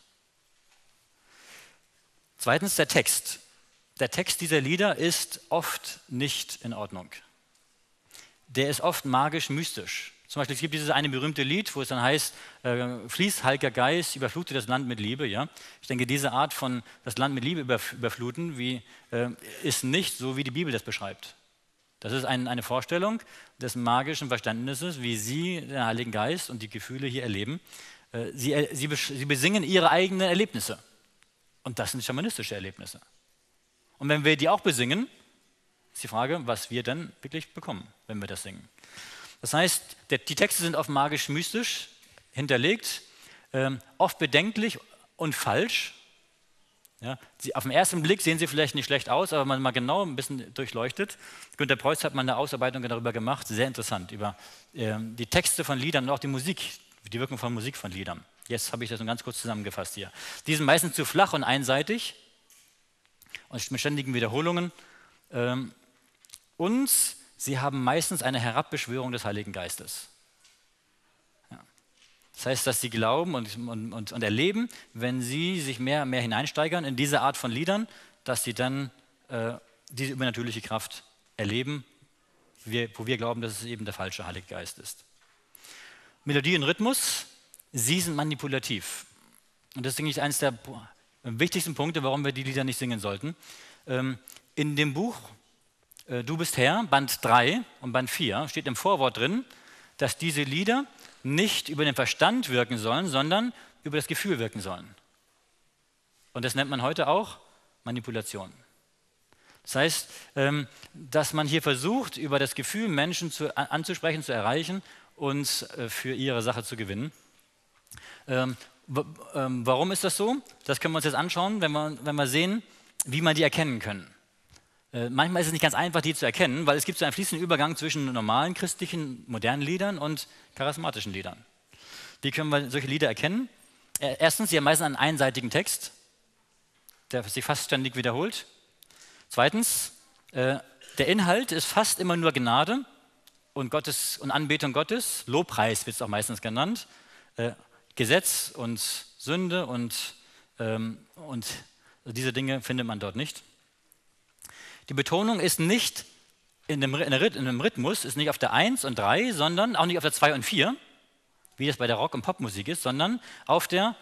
Zweitens der Text. Der Text dieser Lieder ist oft nicht in Ordnung. Der ist oft magisch-mystisch. Zum Beispiel, es gibt dieses eine berühmte Lied, wo es dann heißt, äh, fließ, Heiliger Geist, überflute das Land mit Liebe. Ja? Ich denke, diese Art von das Land mit Liebe überf überfluten, wie, äh, ist nicht so, wie die Bibel das beschreibt. Das ist ein, eine Vorstellung des magischen Verständnisses, wie Sie den Heiligen Geist und die Gefühle hier erleben. Äh, sie, sie, sie besingen ihre eigenen Erlebnisse. Und das sind schamanistische Erlebnisse. Und wenn wir die auch besingen, ist die Frage, was wir dann wirklich bekommen, wenn wir das singen. Das heißt, der, die Texte sind oft magisch-mystisch hinterlegt, ähm, oft bedenklich und falsch. Ja, sie, auf den ersten Blick sehen sie vielleicht nicht schlecht aus, aber wenn man mal genau ein bisschen durchleuchtet. Günter Preuß hat mal eine Ausarbeitung darüber gemacht, sehr interessant, über ähm, die Texte von Liedern und auch die Musik, die Wirkung von Musik von Liedern. Jetzt habe ich das nur ganz kurz zusammengefasst hier. Die sind meistens zu flach und einseitig und mit ständigen Wiederholungen. Ähm, und sie haben meistens eine Herabbeschwörung des Heiligen Geistes. Das heißt, dass sie glauben und, und, und, und erleben, wenn sie sich mehr und mehr hineinsteigern in diese Art von Liedern, dass sie dann äh, diese übernatürliche Kraft erleben, wir, wo wir glauben, dass es eben der falsche Heilige Geist ist. Melodie und Rhythmus, sie sind manipulativ. Und das ist eigentlich eines der wichtigsten Punkte, warum wir die Lieder nicht singen sollten. Ähm, in dem Buch äh, Du bist Herr, Band drei und Band vier, steht im Vorwort drin, dass diese Lieder nicht über den Verstand wirken sollen, sondern über das Gefühl wirken sollen. Und das nennt man heute auch Manipulation. Das heißt, ähm, dass man hier versucht, über das Gefühl Menschen zu, anzusprechen, zu erreichen und äh, für ihre Sache zu gewinnen. Ähm, ähm, warum ist das so? Das können wir uns jetzt anschauen, wenn wir, wenn wir sehen, wie man die erkennen können. Äh, manchmal ist es nicht ganz einfach, die zu erkennen, weil es gibt so einen fließenden Übergang zwischen normalen christlichen, modernen Liedern und charismatischen Liedern. Wie können wir solche Lieder erkennen? Äh, erstens, sie haben meistens einen einseitigen Text, der sich fast ständig wiederholt. Zweitens, äh, der Inhalt ist fast immer nur Gnade und, Gottes, und Anbetung Gottes, Lobpreis wird es auch meistens genannt, äh, Gesetz und Sünde und, ähm, und diese Dinge findet man dort nicht. Die Betonung ist nicht in dem, in dem Rhythmus, ist nicht auf der eins und drei, sondern auch nicht auf der zwei und vier, wie das bei der Rock- und Popmusik ist, sondern auf der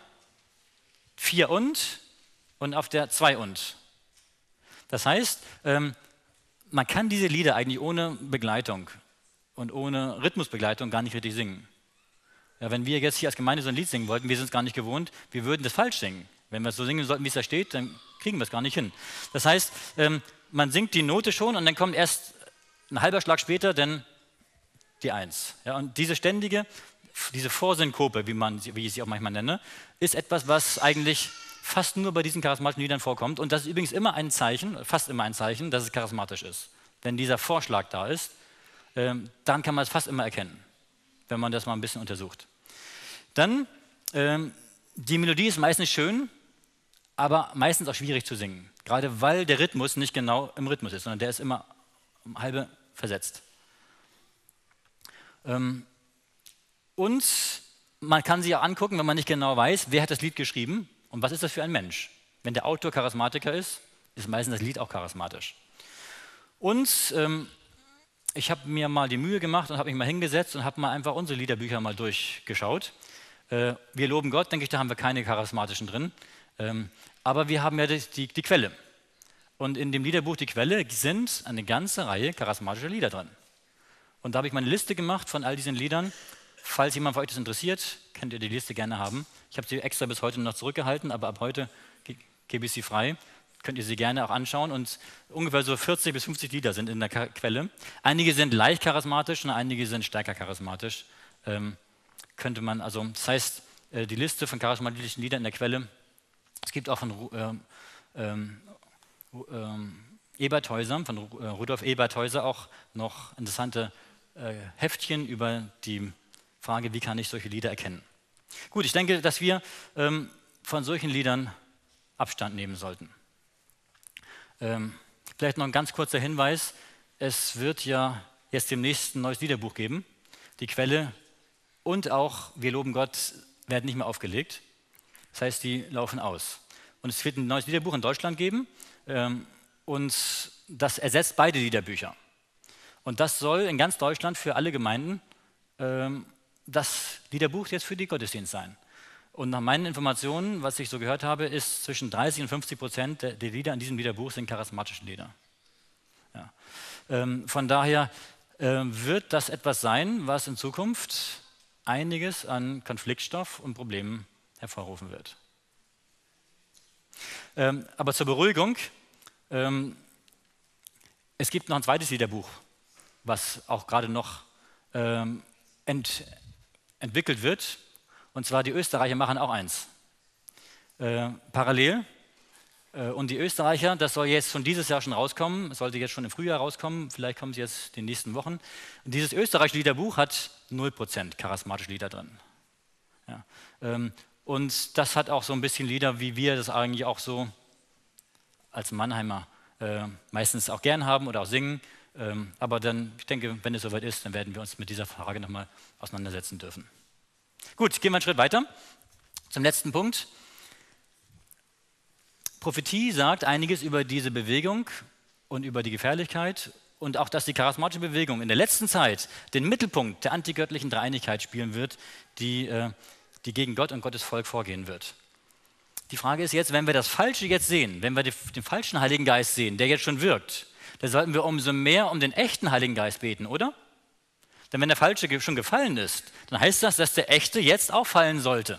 vier und und auf der zwei und. Das heißt, ähm, man kann diese Lieder eigentlich ohne Begleitung und ohne Rhythmusbegleitung gar nicht richtig singen. Ja, wenn wir jetzt hier als Gemeinde so ein Lied singen wollten, wir sind es gar nicht gewohnt, wir würden das falsch singen. Wenn wir es so singen sollten, wie es da steht, dann kriegen wir es gar nicht hin. Das heißt, ähm, man singt die Note schon und dann kommt erst ein halber Schlag später dann die Eins. Ja, und diese ständige, diese Vorsynkope, wie, man, wie ich sie auch manchmal nenne, ist etwas, was eigentlich fast nur bei diesen charismatischen Liedern vorkommt. Und das ist übrigens immer ein Zeichen, fast immer ein Zeichen, dass es charismatisch ist. Wenn dieser Vorschlag da ist, ähm, dann kann man es fast immer erkennen, wenn man das mal ein bisschen untersucht. Dann, ähm, die Melodie ist meistens schön, aber meistens auch schwierig zu singen. Gerade weil der Rhythmus nicht genau im Rhythmus ist, sondern der ist immer um halbe versetzt. Ähm, und man kann sich auch angucken, wenn man nicht genau weiß, wer hat das Lied geschrieben und was ist das für ein Mensch. Wenn der Autor Charismatiker ist, ist meistens das Lied auch charismatisch. Und ähm, ich habe mir mal die Mühe gemacht und habe mich mal hingesetzt und habe mal einfach unsere Liederbücher mal durchgeschaut. Äh, wir loben Gott, denke ich, da haben wir keine charismatischen drin. Ähm, aber wir haben ja die, die, die Quelle. Und in dem Liederbuch Die Quelle sind eine ganze Reihe charismatischer Lieder drin. Und da habe ich mal eine Liste gemacht von all diesen Liedern. Falls jemand von euch das interessiert, könnt ihr die Liste gerne haben. Ich habe sie extra bis heute noch zurückgehalten, aber ab heute ge gebe ich sie frei. Könnt ihr sie gerne auch anschauen. Und ungefähr so vierzig bis fünfzig Lieder sind in der Ka Quelle. Einige sind leicht charismatisch und einige sind stärker charismatisch. Ähm, könnte man, also das heißt, äh, die Liste von charismatischen Liedern in der Quelle. Es gibt auch von ähm, ähm, ähm, Ebert Häuser, von äh, Rudolf Ebert Häuser auch noch interessante äh, Heftchen über die Frage, wie kann ich solche Lieder erkennen. Gut, ich denke, dass wir ähm, von solchen Liedern Abstand nehmen sollten. Ähm, vielleicht noch ein ganz kurzer Hinweis. Es wird ja jetzt demnächst ein neues Liederbuch geben. Die Quelle und auch Wir loben Gott werden nicht mehr aufgelegt. Das heißt, die laufen aus. Und es wird ein neues Liederbuch in Deutschland geben ähm, und das ersetzt beide Liederbücher. Und das soll in ganz Deutschland für alle Gemeinden ähm, das Liederbuch jetzt für die Gottesdienst sein. Und nach meinen Informationen, was ich so gehört habe, ist zwischen dreißig und fünfzig Prozent der, der Lieder in diesem Liederbuch sind charismatische Lieder. Ja. Ähm, von daher äh, wird das etwas sein, was in Zukunft einiges an Konfliktstoff und Problemen hervorrufen wird. Ähm, aber zur Beruhigung, ähm, es gibt noch ein zweites Liederbuch, was auch gerade noch ähm, ent, entwickelt wird. Und zwar die Österreicher machen auch eins. Äh, parallel. Äh, und die Österreicher, das soll jetzt schon dieses Jahr schon rauskommen, es sollte jetzt schon im Frühjahr rauskommen, vielleicht kommt es jetzt in den nächsten Wochen. Und dieses österreichische Liederbuch hat null Prozent charismatische Lieder drin. Ja. Ähm, und das hat auch so ein bisschen Lieder, wie wir das eigentlich auch so als Mannheimer äh, meistens auch gern haben oder auch singen. Ähm, aber dann, ich denke, wenn es soweit ist, dann werden wir uns mit dieser Frage nochmal auseinandersetzen dürfen. Gut, gehen wir einen Schritt weiter zum letzten Punkt. Prophetie sagt einiges über diese Bewegung und über die Gefährlichkeit und auch, dass die charismatische Bewegung in der letzten Zeit den Mittelpunkt der antigöttlichen Dreieinigkeit spielen wird, die, äh, die gegen Gott und Gottes Volk vorgehen wird. Die Frage ist jetzt, wenn wir das Falsche jetzt sehen, wenn wir den falschen Heiligen Geist sehen, der jetzt schon wirkt, dann sollten wir umso mehr um den echten Heiligen Geist beten, oder? Denn wenn der Falsche schon gefallen ist, dann heißt das, dass der Echte jetzt auch fallen sollte.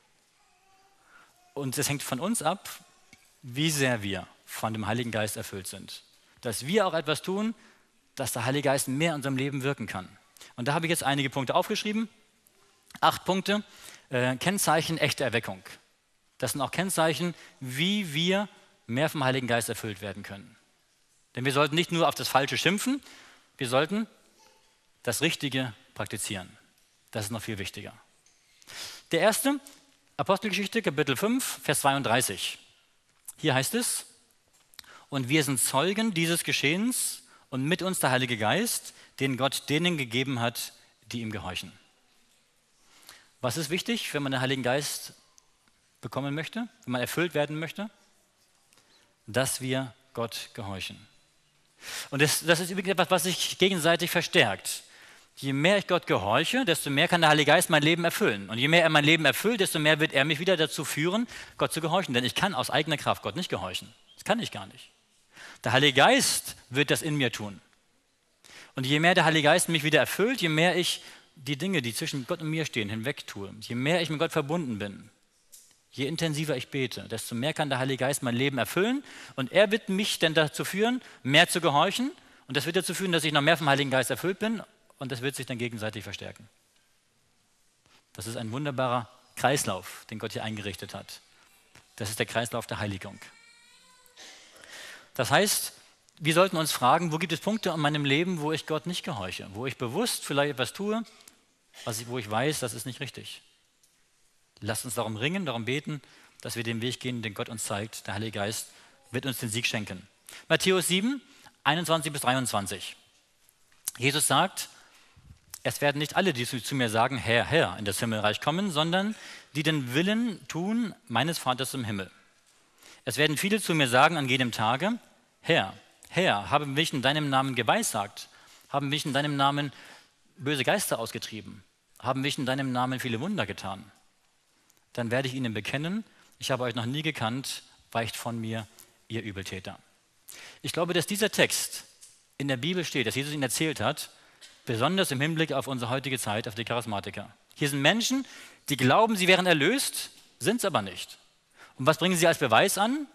Und es hängt von uns ab, wie sehr wir von dem Heiligen Geist erfüllt sind. Dass wir auch etwas tun, dass der Heilige Geist mehr in unserem Leben wirken kann. Und da habe ich jetzt einige Punkte aufgeschrieben. Acht Punkte. Äh, Kennzeichen echte Erweckung. Das sind auch Kennzeichen, wie wir mehr vom Heiligen Geist erfüllt werden können. Denn wir sollten nicht nur auf das Falsche schimpfen, wir sollten das Richtige praktizieren. Das ist noch viel wichtiger. Der erste, Apostelgeschichte, Kapitel fünf, Vers zweiunddreißig. Hier heißt es, und wir sind Zeugen dieses Geschehens und mit uns der Heilige Geist, den Gott denen gegeben hat, die ihm gehorchen. Was ist wichtig, wenn man den Heiligen Geist bekommen möchte, wenn man erfüllt werden möchte? Dass wir Gott gehorchen. Und das, das ist übrigens etwas, was sich gegenseitig verstärkt. Je mehr ich Gott gehorche, desto mehr kann der Heilige Geist mein Leben erfüllen. Und je mehr er mein Leben erfüllt, desto mehr wird er mich wieder dazu führen, Gott zu gehorchen. Denn ich kann aus eigener Kraft Gott nicht gehorchen. Das kann ich gar nicht. Der Heilige Geist wird das in mir tun. Und je mehr der Heilige Geist mich wieder erfüllt, je mehr ich die Dinge, die zwischen Gott und mir stehen, hinweg tue, je mehr ich mit Gott verbunden bin, je intensiver ich bete, desto mehr kann der Heilige Geist mein Leben erfüllen. Und er wird mich dann dazu führen, mehr zu gehorchen. Und das wird dazu führen, dass ich noch mehr vom Heiligen Geist erfüllt bin. Und das wird sich dann gegenseitig verstärken. Das ist ein wunderbarer Kreislauf, den Gott hier eingerichtet hat. Das ist der Kreislauf der Heiligung. Das heißt, wir sollten uns fragen, wo gibt es Punkte in meinem Leben, wo ich Gott nicht gehorche, wo ich bewusst vielleicht etwas tue, was ich, wo ich weiß, das ist nicht richtig. Lasst uns darum ringen, darum beten, dass wir den Weg gehen, den Gott uns zeigt. Der Heilige Geist wird uns den Sieg schenken. Matthäus sieben, einundzwanzig bis dreiundzwanzig. Jesus sagt, es werden nicht alle, die zu mir sagen, Herr, Herr, in das Himmelreich kommen, sondern die den Willen tun meines Vaters im Himmel. Es werden viele zu mir sagen an jedem Tage, Herr, Herr, haben mich in deinem Namen geweissagt, haben mich in deinem Namen böse Geister ausgetrieben, haben mich in deinem Namen viele Wunder getan. Dann werde ich ihnen bekennen, ich habe euch noch nie gekannt, weicht von mir, ihr Übeltäter. Ich glaube, dass dieser Text in der Bibel steht, dass Jesus ihn erzählt hat, besonders im Hinblick auf unsere heutige Zeit, auf die Charismatiker. Hier sind Menschen, die glauben, sie wären erlöst, sind es aber nicht. Und was bringen sie als Beweis an?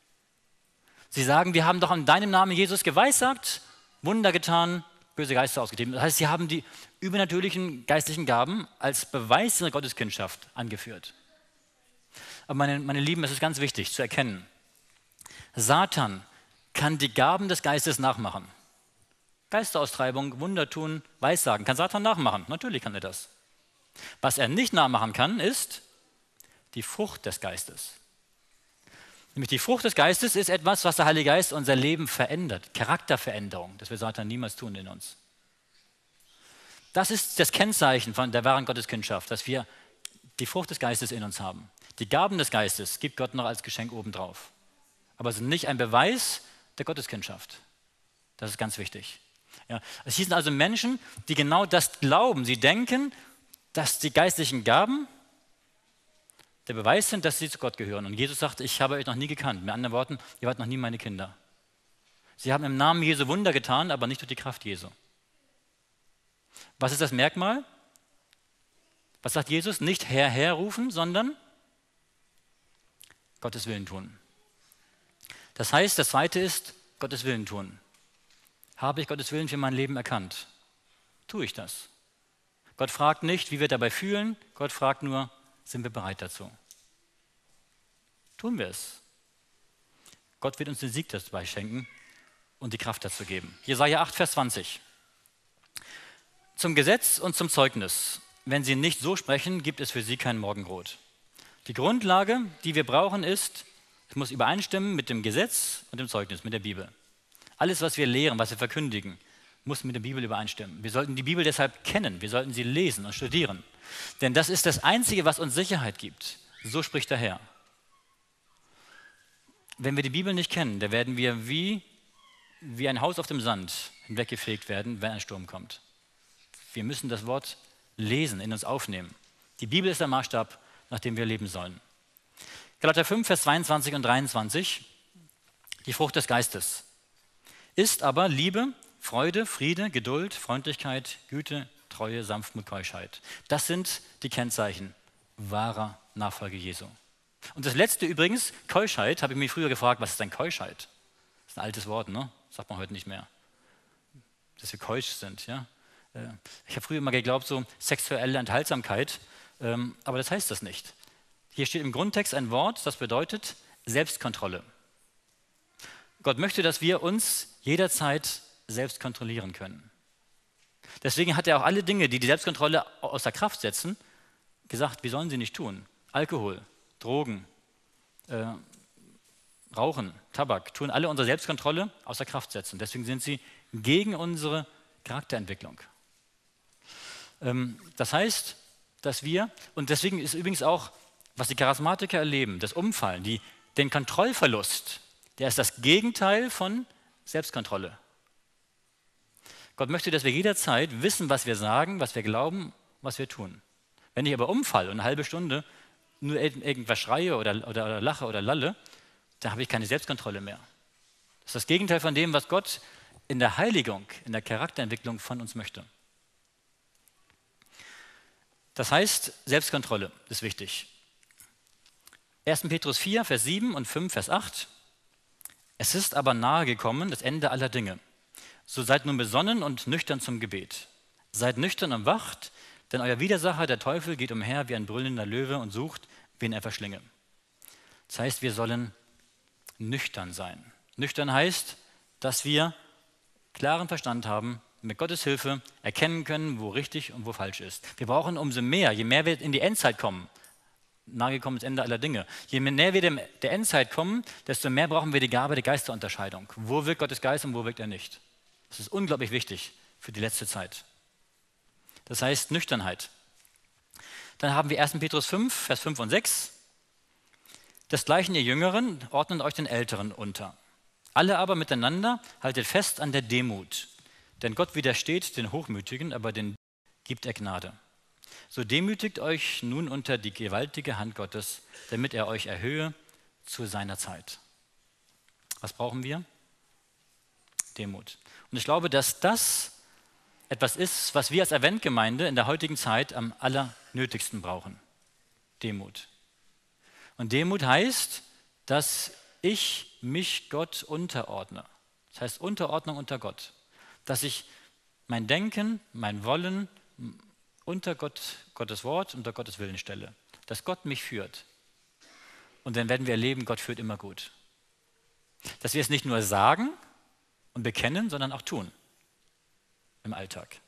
Sie sagen, wir haben doch in deinem Namen Jesus geweissagt, Wunder getan, böse Geister ausgetrieben. Das heißt, sie haben die übernatürlichen geistlichen Gaben als Beweis ihrer Gotteskindschaft angeführt. Aber meine, meine Lieben, es ist ganz wichtig zu erkennen, Satan kann die Gaben des Geistes nachmachen. Geisteraustreibung, Wunder tun, Weissagen, kann Satan nachmachen. Natürlich kann er das. Was er nicht nachmachen kann, ist die Frucht des Geistes. Nämlich die Frucht des Geistes ist etwas, was der Heilige Geist unser Leben verändert. Charakterveränderung, das wird Satan niemals tun in uns. Das ist das Kennzeichen von der wahren Gotteskindschaft, dass wir die Frucht des Geistes in uns haben. Die Gaben des Geistes gibt Gott noch als Geschenk obendrauf. Aber sind nicht ein Beweis der Gotteskindschaft. Das ist ganz wichtig. Ja, es sind also Menschen, die genau das glauben. Sie denken, dass die geistlichen Gaben der Beweis sind, dass sie zu Gott gehören. Und Jesus sagt, ich habe euch noch nie gekannt. Mit anderen Worten, ihr wart noch nie meine Kinder. Sie haben im Namen Jesu Wunder getan, aber nicht durch die Kraft Jesu. Was ist das Merkmal? Was sagt Jesus? Nicht Herr, Herr rufen, sondern Gottes Willen tun. Das heißt, das Zweite ist Gottes Willen tun. Habe ich Gottes Willen für mein Leben erkannt? Tue ich das? Gott fragt nicht, wie wir dabei fühlen. Gott fragt nur, sind wir bereit dazu? Tun wir es. Gott wird uns den Sieg dabei schenken und die Kraft dazu geben. Jesaja acht, Vers zwanzig. Zum Gesetz und zum Zeugnis. Wenn sie nicht so sprechen, gibt es für sie kein Morgenrot. Die Grundlage, die wir brauchen, ist, es muss übereinstimmen mit dem Gesetz und dem Zeugnis, mit der Bibel. Alles, was wir lehren, was wir verkündigen, muss mit der Bibel übereinstimmen. Wir sollten die Bibel deshalb kennen, wir sollten sie lesen und studieren. Denn das ist das Einzige, was uns Sicherheit gibt. So spricht der Herr. Wenn wir die Bibel nicht kennen, dann werden wir wie, wie ein Haus auf dem Sand hinweggefegt werden, wenn ein Sturm kommt. Wir müssen das Wort lesen, in uns aufnehmen. Die Bibel ist der Maßstab, nach dem wir leben sollen. Galater fünf, Vers zweiundzwanzig und dreiundzwanzig, die Frucht des Geistes. Ist aber Liebe, Freude, Friede, Geduld, Freundlichkeit, Güte, Treue, Sanftmut, Keuschheit. Das sind die Kennzeichen wahrer Nachfolge Jesu. Und das letzte übrigens, Keuschheit, habe ich mich früher gefragt, was ist denn Keuschheit? Das ist ein altes Wort, ne? Sagt man heute nicht mehr. Dass wir keusch sind, ja. Ich habe früher immer geglaubt, so sexuelle Enthaltsamkeit, aber das heißt das nicht. Hier steht im Grundtext ein Wort, das bedeutet Selbstkontrolle. Gott möchte, dass wir uns jederzeit selbst kontrollieren können. Deswegen hat er auch alle Dinge, die die Selbstkontrolle außer Kraft setzen, gesagt, wir sollen sie nicht tun. Alkohol, Drogen, äh, Rauchen, Tabak, tun alle unsere Selbstkontrolle außer Kraft setzen. Deswegen sind sie gegen unsere Charakterentwicklung. Ähm, das heißt, dass wir, und deswegen ist übrigens auch, was die Charismatiker erleben, das Umfallen, die, den Kontrollverlust, der ist das Gegenteil von Selbstkontrolle. Gott möchte, dass wir jederzeit wissen, was wir sagen, was wir glauben, was wir tun. Wenn ich aber umfalle und eine halbe Stunde nur irgendwas schreie oder, oder, oder lache oder lalle, dann habe ich keine Selbstkontrolle mehr. Das ist das Gegenteil von dem, was Gott in der Heiligung, in der Charakterentwicklung von uns möchte. Das heißt, Selbstkontrolle ist wichtig. erster Petrus vier, Vers sieben und fünf, Vers acht. Es ist aber nahe gekommen, das Ende aller Dinge. So seid nun besonnen und nüchtern zum Gebet. Seid nüchtern und wacht, denn euer Widersacher, der Teufel, geht umher wie ein brüllender Löwe und sucht, wen er verschlinge. Das heißt, wir sollen nüchtern sein. Nüchtern heißt, dass wir klaren Verstand haben, mit Gottes Hilfe erkennen können, wo richtig und wo falsch ist. Wir brauchen umso mehr, je mehr wir in die Endzeit kommen, nahegekommen ist Ende aller Dinge, je näher wir dem, der Endzeit kommen, desto mehr brauchen wir die Gabe der Geisterunterscheidung. Wo wirkt Gottes Geist und wo wirkt er nicht? Das ist unglaublich wichtig für die letzte Zeit. Das heißt Nüchternheit. Dann haben wir erster Petrus fünf, Vers fünf und sechs. Desgleichen ihr Jüngeren ordnet euch den Älteren unter. Alle aber miteinander haltet fest an der Demut. Denn Gott widersteht den Hochmütigen, aber den gibt er Gnade. So demütigt euch nun unter die gewaltige Hand Gottes, damit er euch erhöhe zu seiner Zeit. Was brauchen wir? Demut. Und ich glaube, dass das etwas ist, was wir als Adventgemeinde in der heutigen Zeit am allernötigsten brauchen. Demut. Und Demut heißt, dass ich mich Gott unterordne. Das heißt Unterordnung unter Gott. Dass ich mein Denken, mein Wollen unter Gott, Gottes Wort, unter Gottes Willen stelle. Dass Gott mich führt. Und dann werden wir erleben, Gott führt immer gut. Dass wir es nicht nur sagen und bekennen, sondern auch tun im Alltag.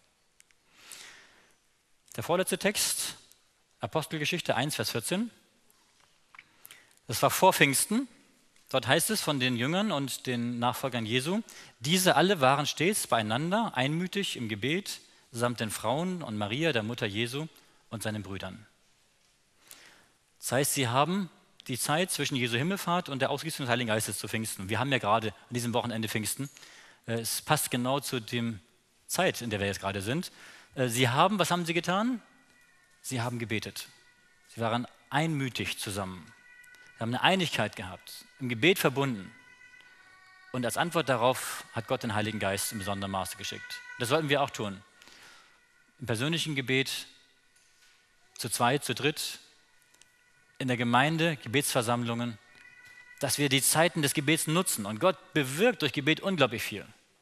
Der vorletzte Text, Apostelgeschichte eins, Vers vierzehn. Das war vor Pfingsten. Dort heißt es von den Jüngern und den Nachfolgern Jesu, diese alle waren stets beieinander, einmütig im Gebet, samt den Frauen und Maria, der Mutter Jesu, und seinen Brüdern. Das heißt, sie haben die Zeit zwischen Jesu Himmelfahrt und der Ausgießung des Heiligen Geistes zu Pfingsten. Wir haben ja gerade an diesem Wochenende Pfingsten. Es passt genau zu der Zeit, in der wir jetzt gerade sind. Sie haben, was haben sie getan? Sie haben gebetet. Sie waren einmütig zusammen. Sie haben eine Einigkeit gehabt, im Gebet verbunden. Und als Antwort darauf hat Gott den Heiligen Geist im besonderen Maße geschickt. Das sollten wir auch tun. Im persönlichen Gebet, zu zweit, zu dritt, in der Gemeinde, Gebetsversammlungen, dass wir die Zeiten des Gebets nutzen. Und Gott bewirkt durch Gebet unglaublich viel.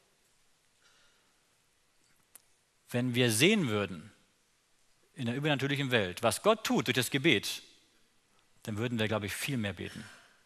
Wenn wir sehen würden, in der übernatürlichen Welt, was Gott tut durch das Gebet, dann würden wir, glaube ich, viel mehr beten.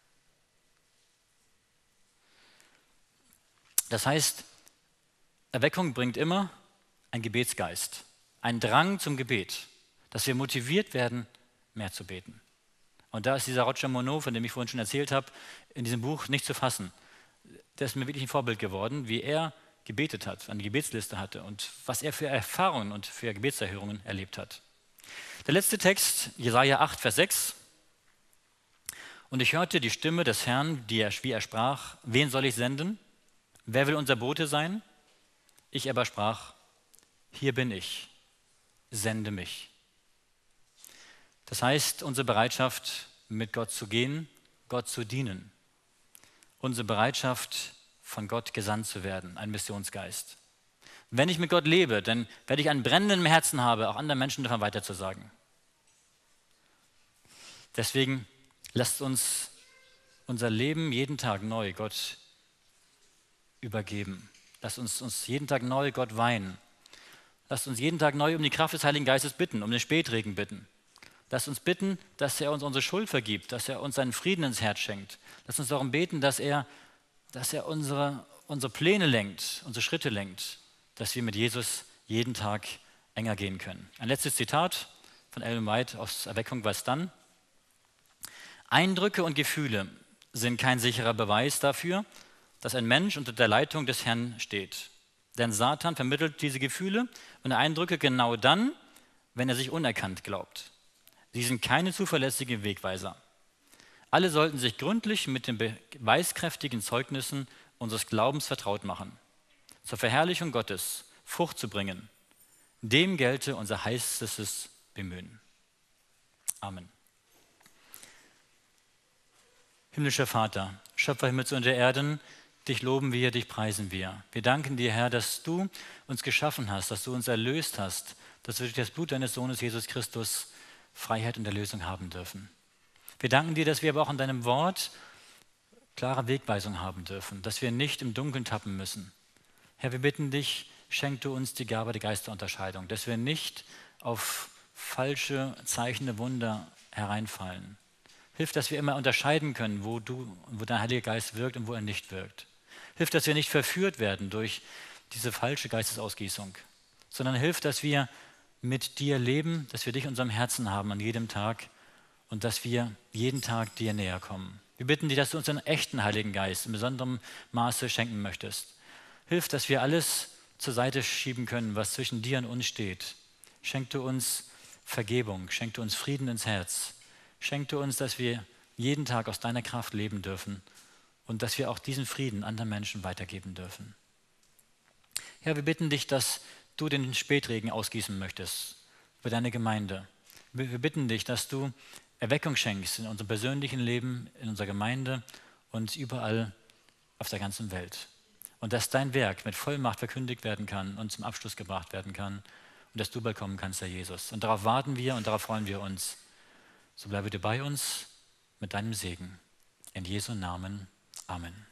Das heißt, Erweckung bringt immer einen Gebetsgeist, einen Drang zum Gebet, dass wir motiviert werden, mehr zu beten. Und da ist dieser Roger Monod, von dem ich vorhin schon erzählt habe, in diesem Buch nicht zu fassen. Der ist mir wirklich ein Vorbild geworden, wie er gebetet hat, eine Gebetsliste hatte und was er für Erfahrungen und für Gebetserhörungen erlebt hat. Der letzte Text, Jesaja acht, Vers sechs. Und ich hörte die Stimme des Herrn, die er, wie er sprach, wen soll ich senden? Wer will unser Bote sein? Ich aber sprach, hier bin ich, sende mich. Das heißt, unsere Bereitschaft, mit Gott zu gehen, Gott zu dienen. Unsere Bereitschaft, von Gott gesandt zu werden, ein Missionsgeist. Wenn ich mit Gott lebe, dann werde ich einen brennenden Herzen haben, auch anderen Menschen davon weiterzusagen. Deswegen lasst uns unser Leben jeden Tag neu Gott übergeben. Lasst uns uns jeden Tag neu Gott weihen. Lasst uns jeden Tag neu um die Kraft des Heiligen Geistes bitten, um den Spätregen bitten. Lasst uns bitten, dass er uns unsere Schuld vergibt, dass er uns seinen Frieden ins Herz schenkt. Lasst uns darum beten, dass er, dass er unsere, unsere Pläne lenkt, unsere Schritte lenkt, dass wir mit Jesus jeden Tag enger gehen können. Ein letztes Zitat von Ellen White aus Erweckung, was dann? Eindrücke und Gefühle sind kein sicherer Beweis dafür, dass ein Mensch unter der Leitung des Herrn steht. Denn Satan vermittelt diese Gefühle und Eindrücke genau dann, wenn er sich unerkannt glaubt. Sie sind keine zuverlässigen Wegweiser. Alle sollten sich gründlich mit den beweiskräftigen Zeugnissen unseres Glaubens vertraut machen, zur Verherrlichung Gottes Frucht zu bringen. Dem gelte unser heißestes Bemühen. Amen. Himmlischer Vater, Schöpfer Himmels und der Erden, dich loben wir, dich preisen wir. Wir danken dir, Herr, dass du uns geschaffen hast, dass du uns erlöst hast, dass wir durch das Blut deines Sohnes Jesus Christus Freiheit und Erlösung haben dürfen. Wir danken dir, dass wir aber auch an deinem Wort klare Wegweisung haben dürfen, dass wir nicht im Dunkeln tappen müssen. Herr, wir bitten dich, schenk du uns die Gabe der Geisterunterscheidung, dass wir nicht auf falsche Zeichen, Wunder hereinfallen. Hilf, dass wir immer unterscheiden können, wo du, wo dein Heiliger Geist wirkt und wo er nicht wirkt. Hilf, dass wir nicht verführt werden durch diese falsche Geistesausgießung, sondern hilf, dass wir mit dir leben, dass wir dich in unserem Herzen haben an jedem Tag und dass wir jeden Tag dir näher kommen. Wir bitten dich, dass du uns einen echten Heiligen Geist in besonderem Maße schenken möchtest. Hilf, dass wir alles zur Seite schieben können, was zwischen dir und uns steht. Schenk du uns Vergebung, schenk du uns Frieden ins Herz. Schenk du uns, dass wir jeden Tag aus deiner Kraft leben dürfen und dass wir auch diesen Frieden anderen Menschen weitergeben dürfen. Herr, wir bitten dich, dass du den Spätregen ausgießen möchtest für deine Gemeinde. Wir bitten dich, dass du Erweckung schenkst in unserem persönlichen Leben, in unserer Gemeinde und überall auf der ganzen Welt. Und dass dein Werk mit Vollmacht verkündigt werden kann und zum Abschluss gebracht werden kann und dass du bald kommen kannst, Herr Jesus. Und darauf warten wir und darauf freuen wir uns. So bleibe du bei uns mit deinem Segen. In Jesu Namen. Amen.